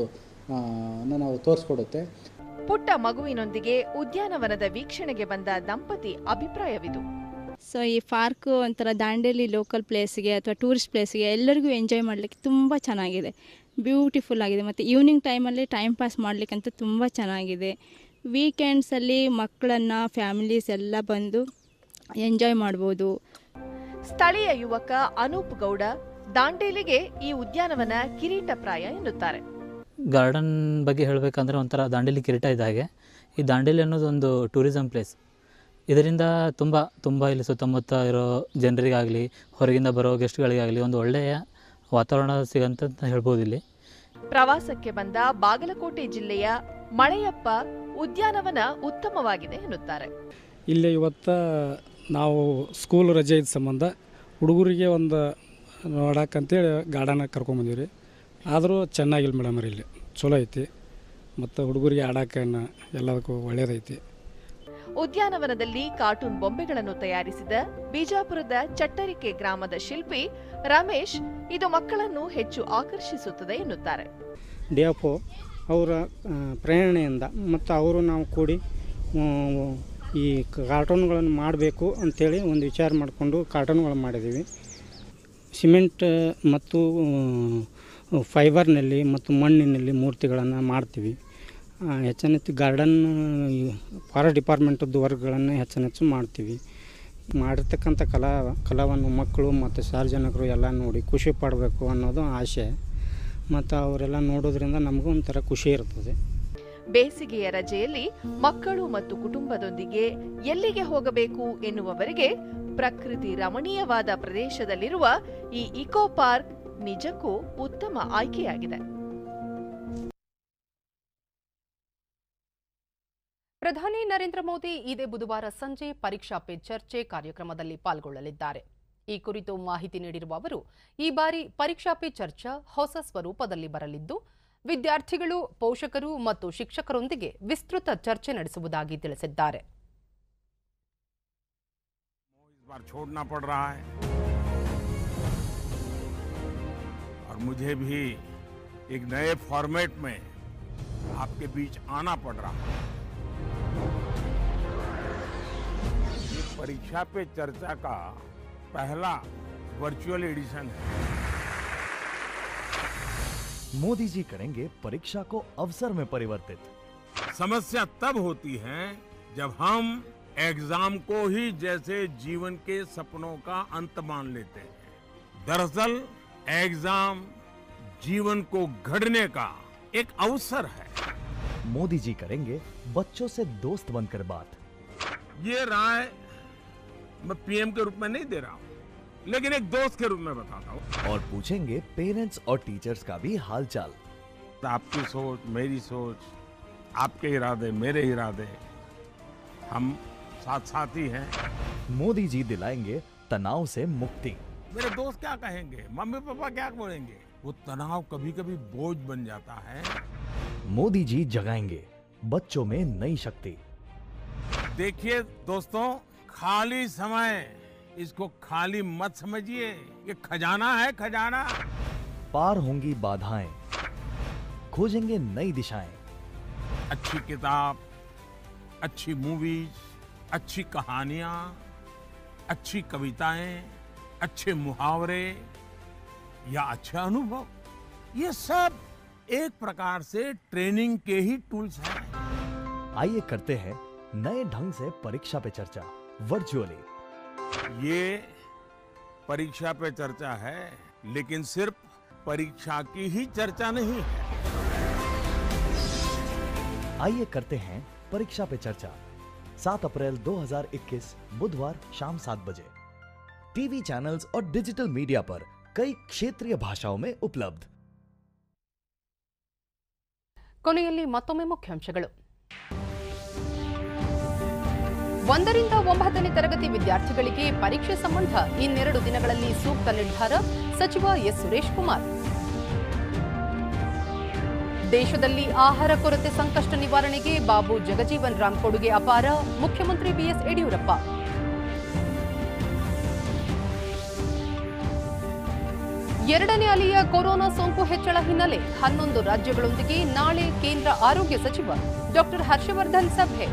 ನಾವು ತೋರಿಸ್ಕೊಡುತ್ತೆ. ಪುಟ್ಟ ಮಗುವಿನೊಂದಿಗೆ ಉದ್ಯಾನವನದ ವೀಕ್ಷಣೆಗೆ ಬಂದ ದಂಪತಿ ಅಭಿಪ್ರಾಯವಿದು. ಸೊ ಈ ಪಾರ್ಕು ಒಂಥರ ದಾಂಡೇಲಿ ಲೋಕಲ್ ಪ್ಲೇಸ್ಗೆ ಅಥವಾ ಟೂರಿಸ್ಟ್ ಪ್ಲೇಸ್ಗೆ ಎಲ್ಲರಿಗೂ ಎಂಜಾಯ್ ಮಾಡಲಿಕ್ಕೆ ತುಂಬ ಚೆನ್ನಾಗಿದೆ, ಬ್ಯೂಟಿಫುಲ್ ಆಗಿದೆ. ಮತ್ತು ಈವ್ನಿಂಗ್ ಟೈಮಲ್ಲಿ ಟೈಮ್ ಪಾಸ್ ಮಾಡಲಿಕ್ಕಂತೂ ತುಂಬ ಚೆನ್ನಾಗಿದೆ. ವೀಕೆಂಡ್ಸಲ್ಲಿ ಮಕ್ಕಳನ್ನು ಫ್ಯಾಮಿಲೀಸ್ ಎಲ್ಲ ಬಂದು ಎಂಜಾಯ್ ಮಾಡ್ಬೋದು. ಸ್ಥಳೀಯ ಯುವಕ ಅನೂಪ್ ಗೌಡ ದಾಂಡೇಲಿಗೆ ಈ ಉದ್ಯಾನವನ ಕಿರೀಟಪ್ರಾಯ ಎನ್ನುತ್ತಾರೆ. ಗಾರ್ಡನ್ ಬಗ್ಗೆ ಹೇಳಬೇಕಂದ್ರೆ ಒಂಥರ ದಾಂಡೇಲಿ ಕಿರೀಟ ಇದ್ದ ಹಾಗೆ. ಈ ದಾಂಡೇಲಿ ಅನ್ನೋದು ಒಂದು ಟೂರಿಸಮ್ ಪ್ಲೇಸ್. ಇದರಿಂದ ತುಂಬ ಇಲ್ಲಿ ಸುತ್ತಮುತ್ತ ಇರೋ ಜನರಿಗಾಗಲಿ ಹೊರಗಿಂದ ಬರೋ ಗೆಸ್ಟ್ಗಳಿಗಾಗಲಿ ಒಂದು ಒಳ್ಳೆಯ ವಾತಾವರಣ ಸಿಗಂತ ಹೇಳ್ಬೋದು. ಇಲ್ಲಿ ಪ್ರವಾಸಕ್ಕೆ ಬಂದ ಬಾಗಲಕೋಟೆ ಜಿಲ್ಲೆಯ ಮಳೆಯಪ್ಪ ಉದ್ಯಾನವನ ಉತ್ತಮವಾಗಿದೆ ಎನ್ನುತ್ತಾರೆ. ಇಲ್ಲಿ ಇವತ್ತು ನಾವು ಸ್ಕೂಲ್ ರಜೆ ಇದ್ದ ಸಂಬಂಧ ಹುಡುಗರಿಗೆ ಒಂದು ನೋಡಕ್ಕಂತೇಳಿ ಗಾರ್ಡನ್ ಕರ್ಕೊಂಬಂದಿವಿ ರೀ. ಆದರೂ ಚೆನ್ನಾಗಿಲ್ಲ ಮೇಡಮ್ ರೀ, ಇಲ್ಲಿ ಚಲೋ ಐತಿ ಮತ್ತು ಹುಡುಗರಿಗೆ ಆಡೋಕೆ ಎಲ್ಲದಕ್ಕೂ ಒಳ್ಳೆಯದೈತಿ. ಉದ್ಯಾನವನದಲ್ಲಿ ಕಾರ್ಟೂನ್ ಬೊಂಬೆಗಳನ್ನು ತಯಾರಿಸಿದ ಬಿಜಾಪುರದ ಚಟ್ಟರಿಕೆ ಗ್ರಾಮದ ಶಿಲ್ಪಿ ರಮೇಶ್ ಇದು ಮಕ್ಕಳನ್ನು ಹೆಚ್ಚು ಆಕರ್ಷಿಸುತ್ತದೆ ಎನ್ನುತ್ತಾರೆ. ಡಿಎಫ್ಒ ಅವರ ಪ್ರೇರಣೆಯಿಂದ ಮತ್ತು ಅವರು ನಾವು ಕೂಡಿ ಈ ಕಾರ್ಟೂನ್ಗಳನ್ನು ಮಾಡಬೇಕು ಅಂಥೇಳಿ ಒಂದು ವಿಚಾರ ಮಾಡಿಕೊಂಡು ಕಾರ್ಟೂನ್ಗಳನ್ನು ಮಾಡಿದ್ದೀವಿ. ಸಿಮೆಂಟ್ ಮತ್ತು ಫೈಬರ್ನಲ್ಲಿ ಮತ್ತು ಮಣ್ಣಿನಲ್ಲಿ ಮೂರ್ತಿಗಳನ್ನು ಮಾಡ್ತೀವಿ. ಹೆಚ್ಚು ಗಾರ್ಡನ್ ಫಾರೆಸ್ಟ್ ಡಿಪಾರ್ಟ್ಮೆಂಟದ್ದು ವರ್ಕ್ಗಳನ್ನು ಹೆಚ್ಚು ಮಾಡ್ತೀವಿ. ಮಾಡಿರ್ತಕ್ಕಂಥ ಕಲಾವನ್ನು ಮಕ್ಕಳು ಮತ್ತು ಸಾರ್ವಜನಿಕರು ಎಲ್ಲ ನೋಡಿ ಖುಷಿ ಪಡಬೇಕು ಅನ್ನೋದು ಆಸೆ. ಮತ್ತು ಅವರೆಲ್ಲ ನೋಡೋದ್ರಿಂದ ನಮಗೂ ಒಂಥರ ಖುಷಿ ಇರ್ತದೆ. ಬೇಸಿಗೆಯ ರಜೆಯಲ್ಲಿ ಮಕ್ಕಳು ಮತ್ತು ಕುಟುಂಬದೊಂದಿಗೆ ಎಲ್ಲಿಗೆ ಹೋಗಬೇಕು ಎನ್ನುವವರಿಗೆ ಪ್ರಕೃತಿ ರಮಣೀಯವಾದ ಪ್ರದೇಶದಲ್ಲಿರುವ ಈ ಇಕೋ ಪಾರ್ಕ್ ನಿಜಕ್ಕೂ ಉತ್ತಮ ಆಯ್ಕೆಯಾಗಿದೆ. ಪ್ರಧಾನಿ ನರೇಂದ್ರ ಮೋದಿ ಇದೇ ಬುಧವಾರ ಸಂಜೆ ಪರೀಕ್ಷಾ ಪೇ ಚರ್ಚೆ ಕಾರ್ಯಕ್ರಮದಲ್ಲಿ ಪಾಲ್ಗೊಳ್ಳಲಿದ್ದಾರೆ. ಈ ಕುರಿತು ಮಾಹಿತಿ ನೀಡಿರುವ ಅವರು, ಈ ಬಾರಿ ಪರೀಕ್ಷಾ ಪೇ ಚರ್ಚಾ ಹೊಸ ಸ್ವರೂಪದಲ್ಲಿ ಬರಲಿದ್ದು ವಿದ್ಯಾರ್ಥಿಗಳು, ಪೋಷಕರು ಮತ್ತು ಶಿಕ್ಷಕರೊಂದಿಗೆ ವಿಸ್ತೃತ ಚರ್ಚೆ ನಡೆಸುವುದಾಗಿ ತಿಳಿಸಿದ್ದಾರೆ. छोड़ना पड़ रहा है और मुझे भी एक नए फॉर्मेट में आपके बीच आना पड़ रहा है. ये परीक्षा पे चर्चा का पहला वर्चुअल एडिशन है. मोदी जी करेंगे परीक्षा को अवसर में परिवर्तित. समस्या तब होती है जब हम एग्जाम को ही जैसे जीवन के सपनों का अंत मान लेते हैं. दरअसल एग्जाम जीवन को गढ़ने का एक अवसर है. मोदी जी करेंगे बच्चों से दोस्त बनकर बात. ये राय मैं पीएम के रूप में नहीं दे रहा हूं, लेकिन एक दोस्त के रूप में बताता हूं. और पूछेंगे पेरेंट्स और टीचर्स का भी हालचाल. आपकी सोच, मेरी सोच, आपके इरादे, मेरे इरादे, हम साथ साथी हैं. मोदी जी दिलाएंगे तनाव से मुक्ति. मेरे दोस्त क्या कहेंगे, मम्मी पापा क्या बोलेंगे, वो तनाव कभी कभी बोझ बन जाता है. मोदी जी जगाएंगे बच्चों में नई शक्ति. देखिए दोस्तों, खाली समय इसको खाली मत समझिए, ये खजाना है, खजाना. पार होंगी बाधाएं, खोजेंगे नई दिशाएं. अच्छी किताब, अच्छी मूवीज, अच्छी कहानियां, अच्छी कविताएं, अच्छे मुहावरे या अच्छे अनुभव, ये सब एक प्रकार से ट्रेनिंग के ही टूल्स हैं. आइए करते हैं नए ढंग से परीक्षा पे चर्चा वर्चुअली. ये परीक्षा पे चर्चा है, लेकिन सिर्फ परीक्षा की ही चर्चा नहीं है. आइए करते हैं परीक्षा पे चर्चा 7 अप्रैल 2021 बुधवार शाम 7 बजे. टीवी चैनल्स और डिजिटल मीडिया पर कई क्षेत्रीय भाषाओं में उपलब्ध. ಕೊನೆಯಲ್ಲಿ ಮತ್ತೊಮ್ಮೆ ಮುಖ್ಯಾಂಶಗಳು. 1ರಿಂದ 9ನೇ ತರಗತಿ ವಿದ್ಯಾರ್ಥಿಗಳಿಗೆ ಪರೀಕ್ಷೆ ಸಂಬಂಧ ಇನ್ನೆರಡು ದಿನಗಳಲ್ಲಿ ಸೂಕ್ತ ನಿರ್ಧಾರ, ಸಚಿವ ಎಸ್ ಸುರೇಶ್ ಕುಮಾರ್. ದೇಶದಲ್ಲಿ ಆಹಾರ ಕೊರತೆ ಸಂಕಷ್ಟ ನಿವಾರಣೆಗೆ ಬಾಬು ಜಗಜೀವನ್ ರಾಮ್ ಕೊಡುಗೆ ಅಪಾರ, ಮುಖ್ಯಮಂತ್ರಿ ಬಿಎಸ್ ಯಡಿಯೂರಪ್ಪ. ಎರಡನೇ ಅಲೆಯ ಕೊರೋನಾ ಸೋಂಕು ಹೆಚ್ಚಳ ಹಿನ್ನೆಲೆ 11 ರಾಜ್ಯಗಳೊಂದಿಗೆ ನಾಳೆ ಕೇಂದ್ರ ಆರೋಗ್ಯ ಸಚಿವ ಡಾಕ್ಟರ್ ಹರ್ಷವರ್ಧನ್ ಸಭೆ.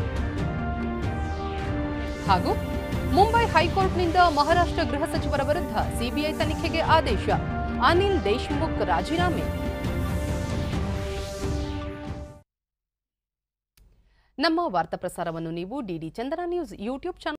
ಹಾಗೂ ಮುಂಬೈ ಹೈಕೋರ್ಟ್ನಿಂದ ಮಹಾರಾಷ್ಟ್ರ ಗೃಹ ಸಚಿವರ ವಿರುದ್ಧ ಸಿಬಿಐ ತನಿಖೆಗೆ ಆದೇಶ. ಅನಿಲ್ ದೇಶ್ಮುಖ್ ರಾಜೀನಾಮೆ. ನಮ್ಮ ವಾರ್ತಾ ಪ್ರಸಾರವನ್ನು ನೀವು DD Chandana news YouTube channel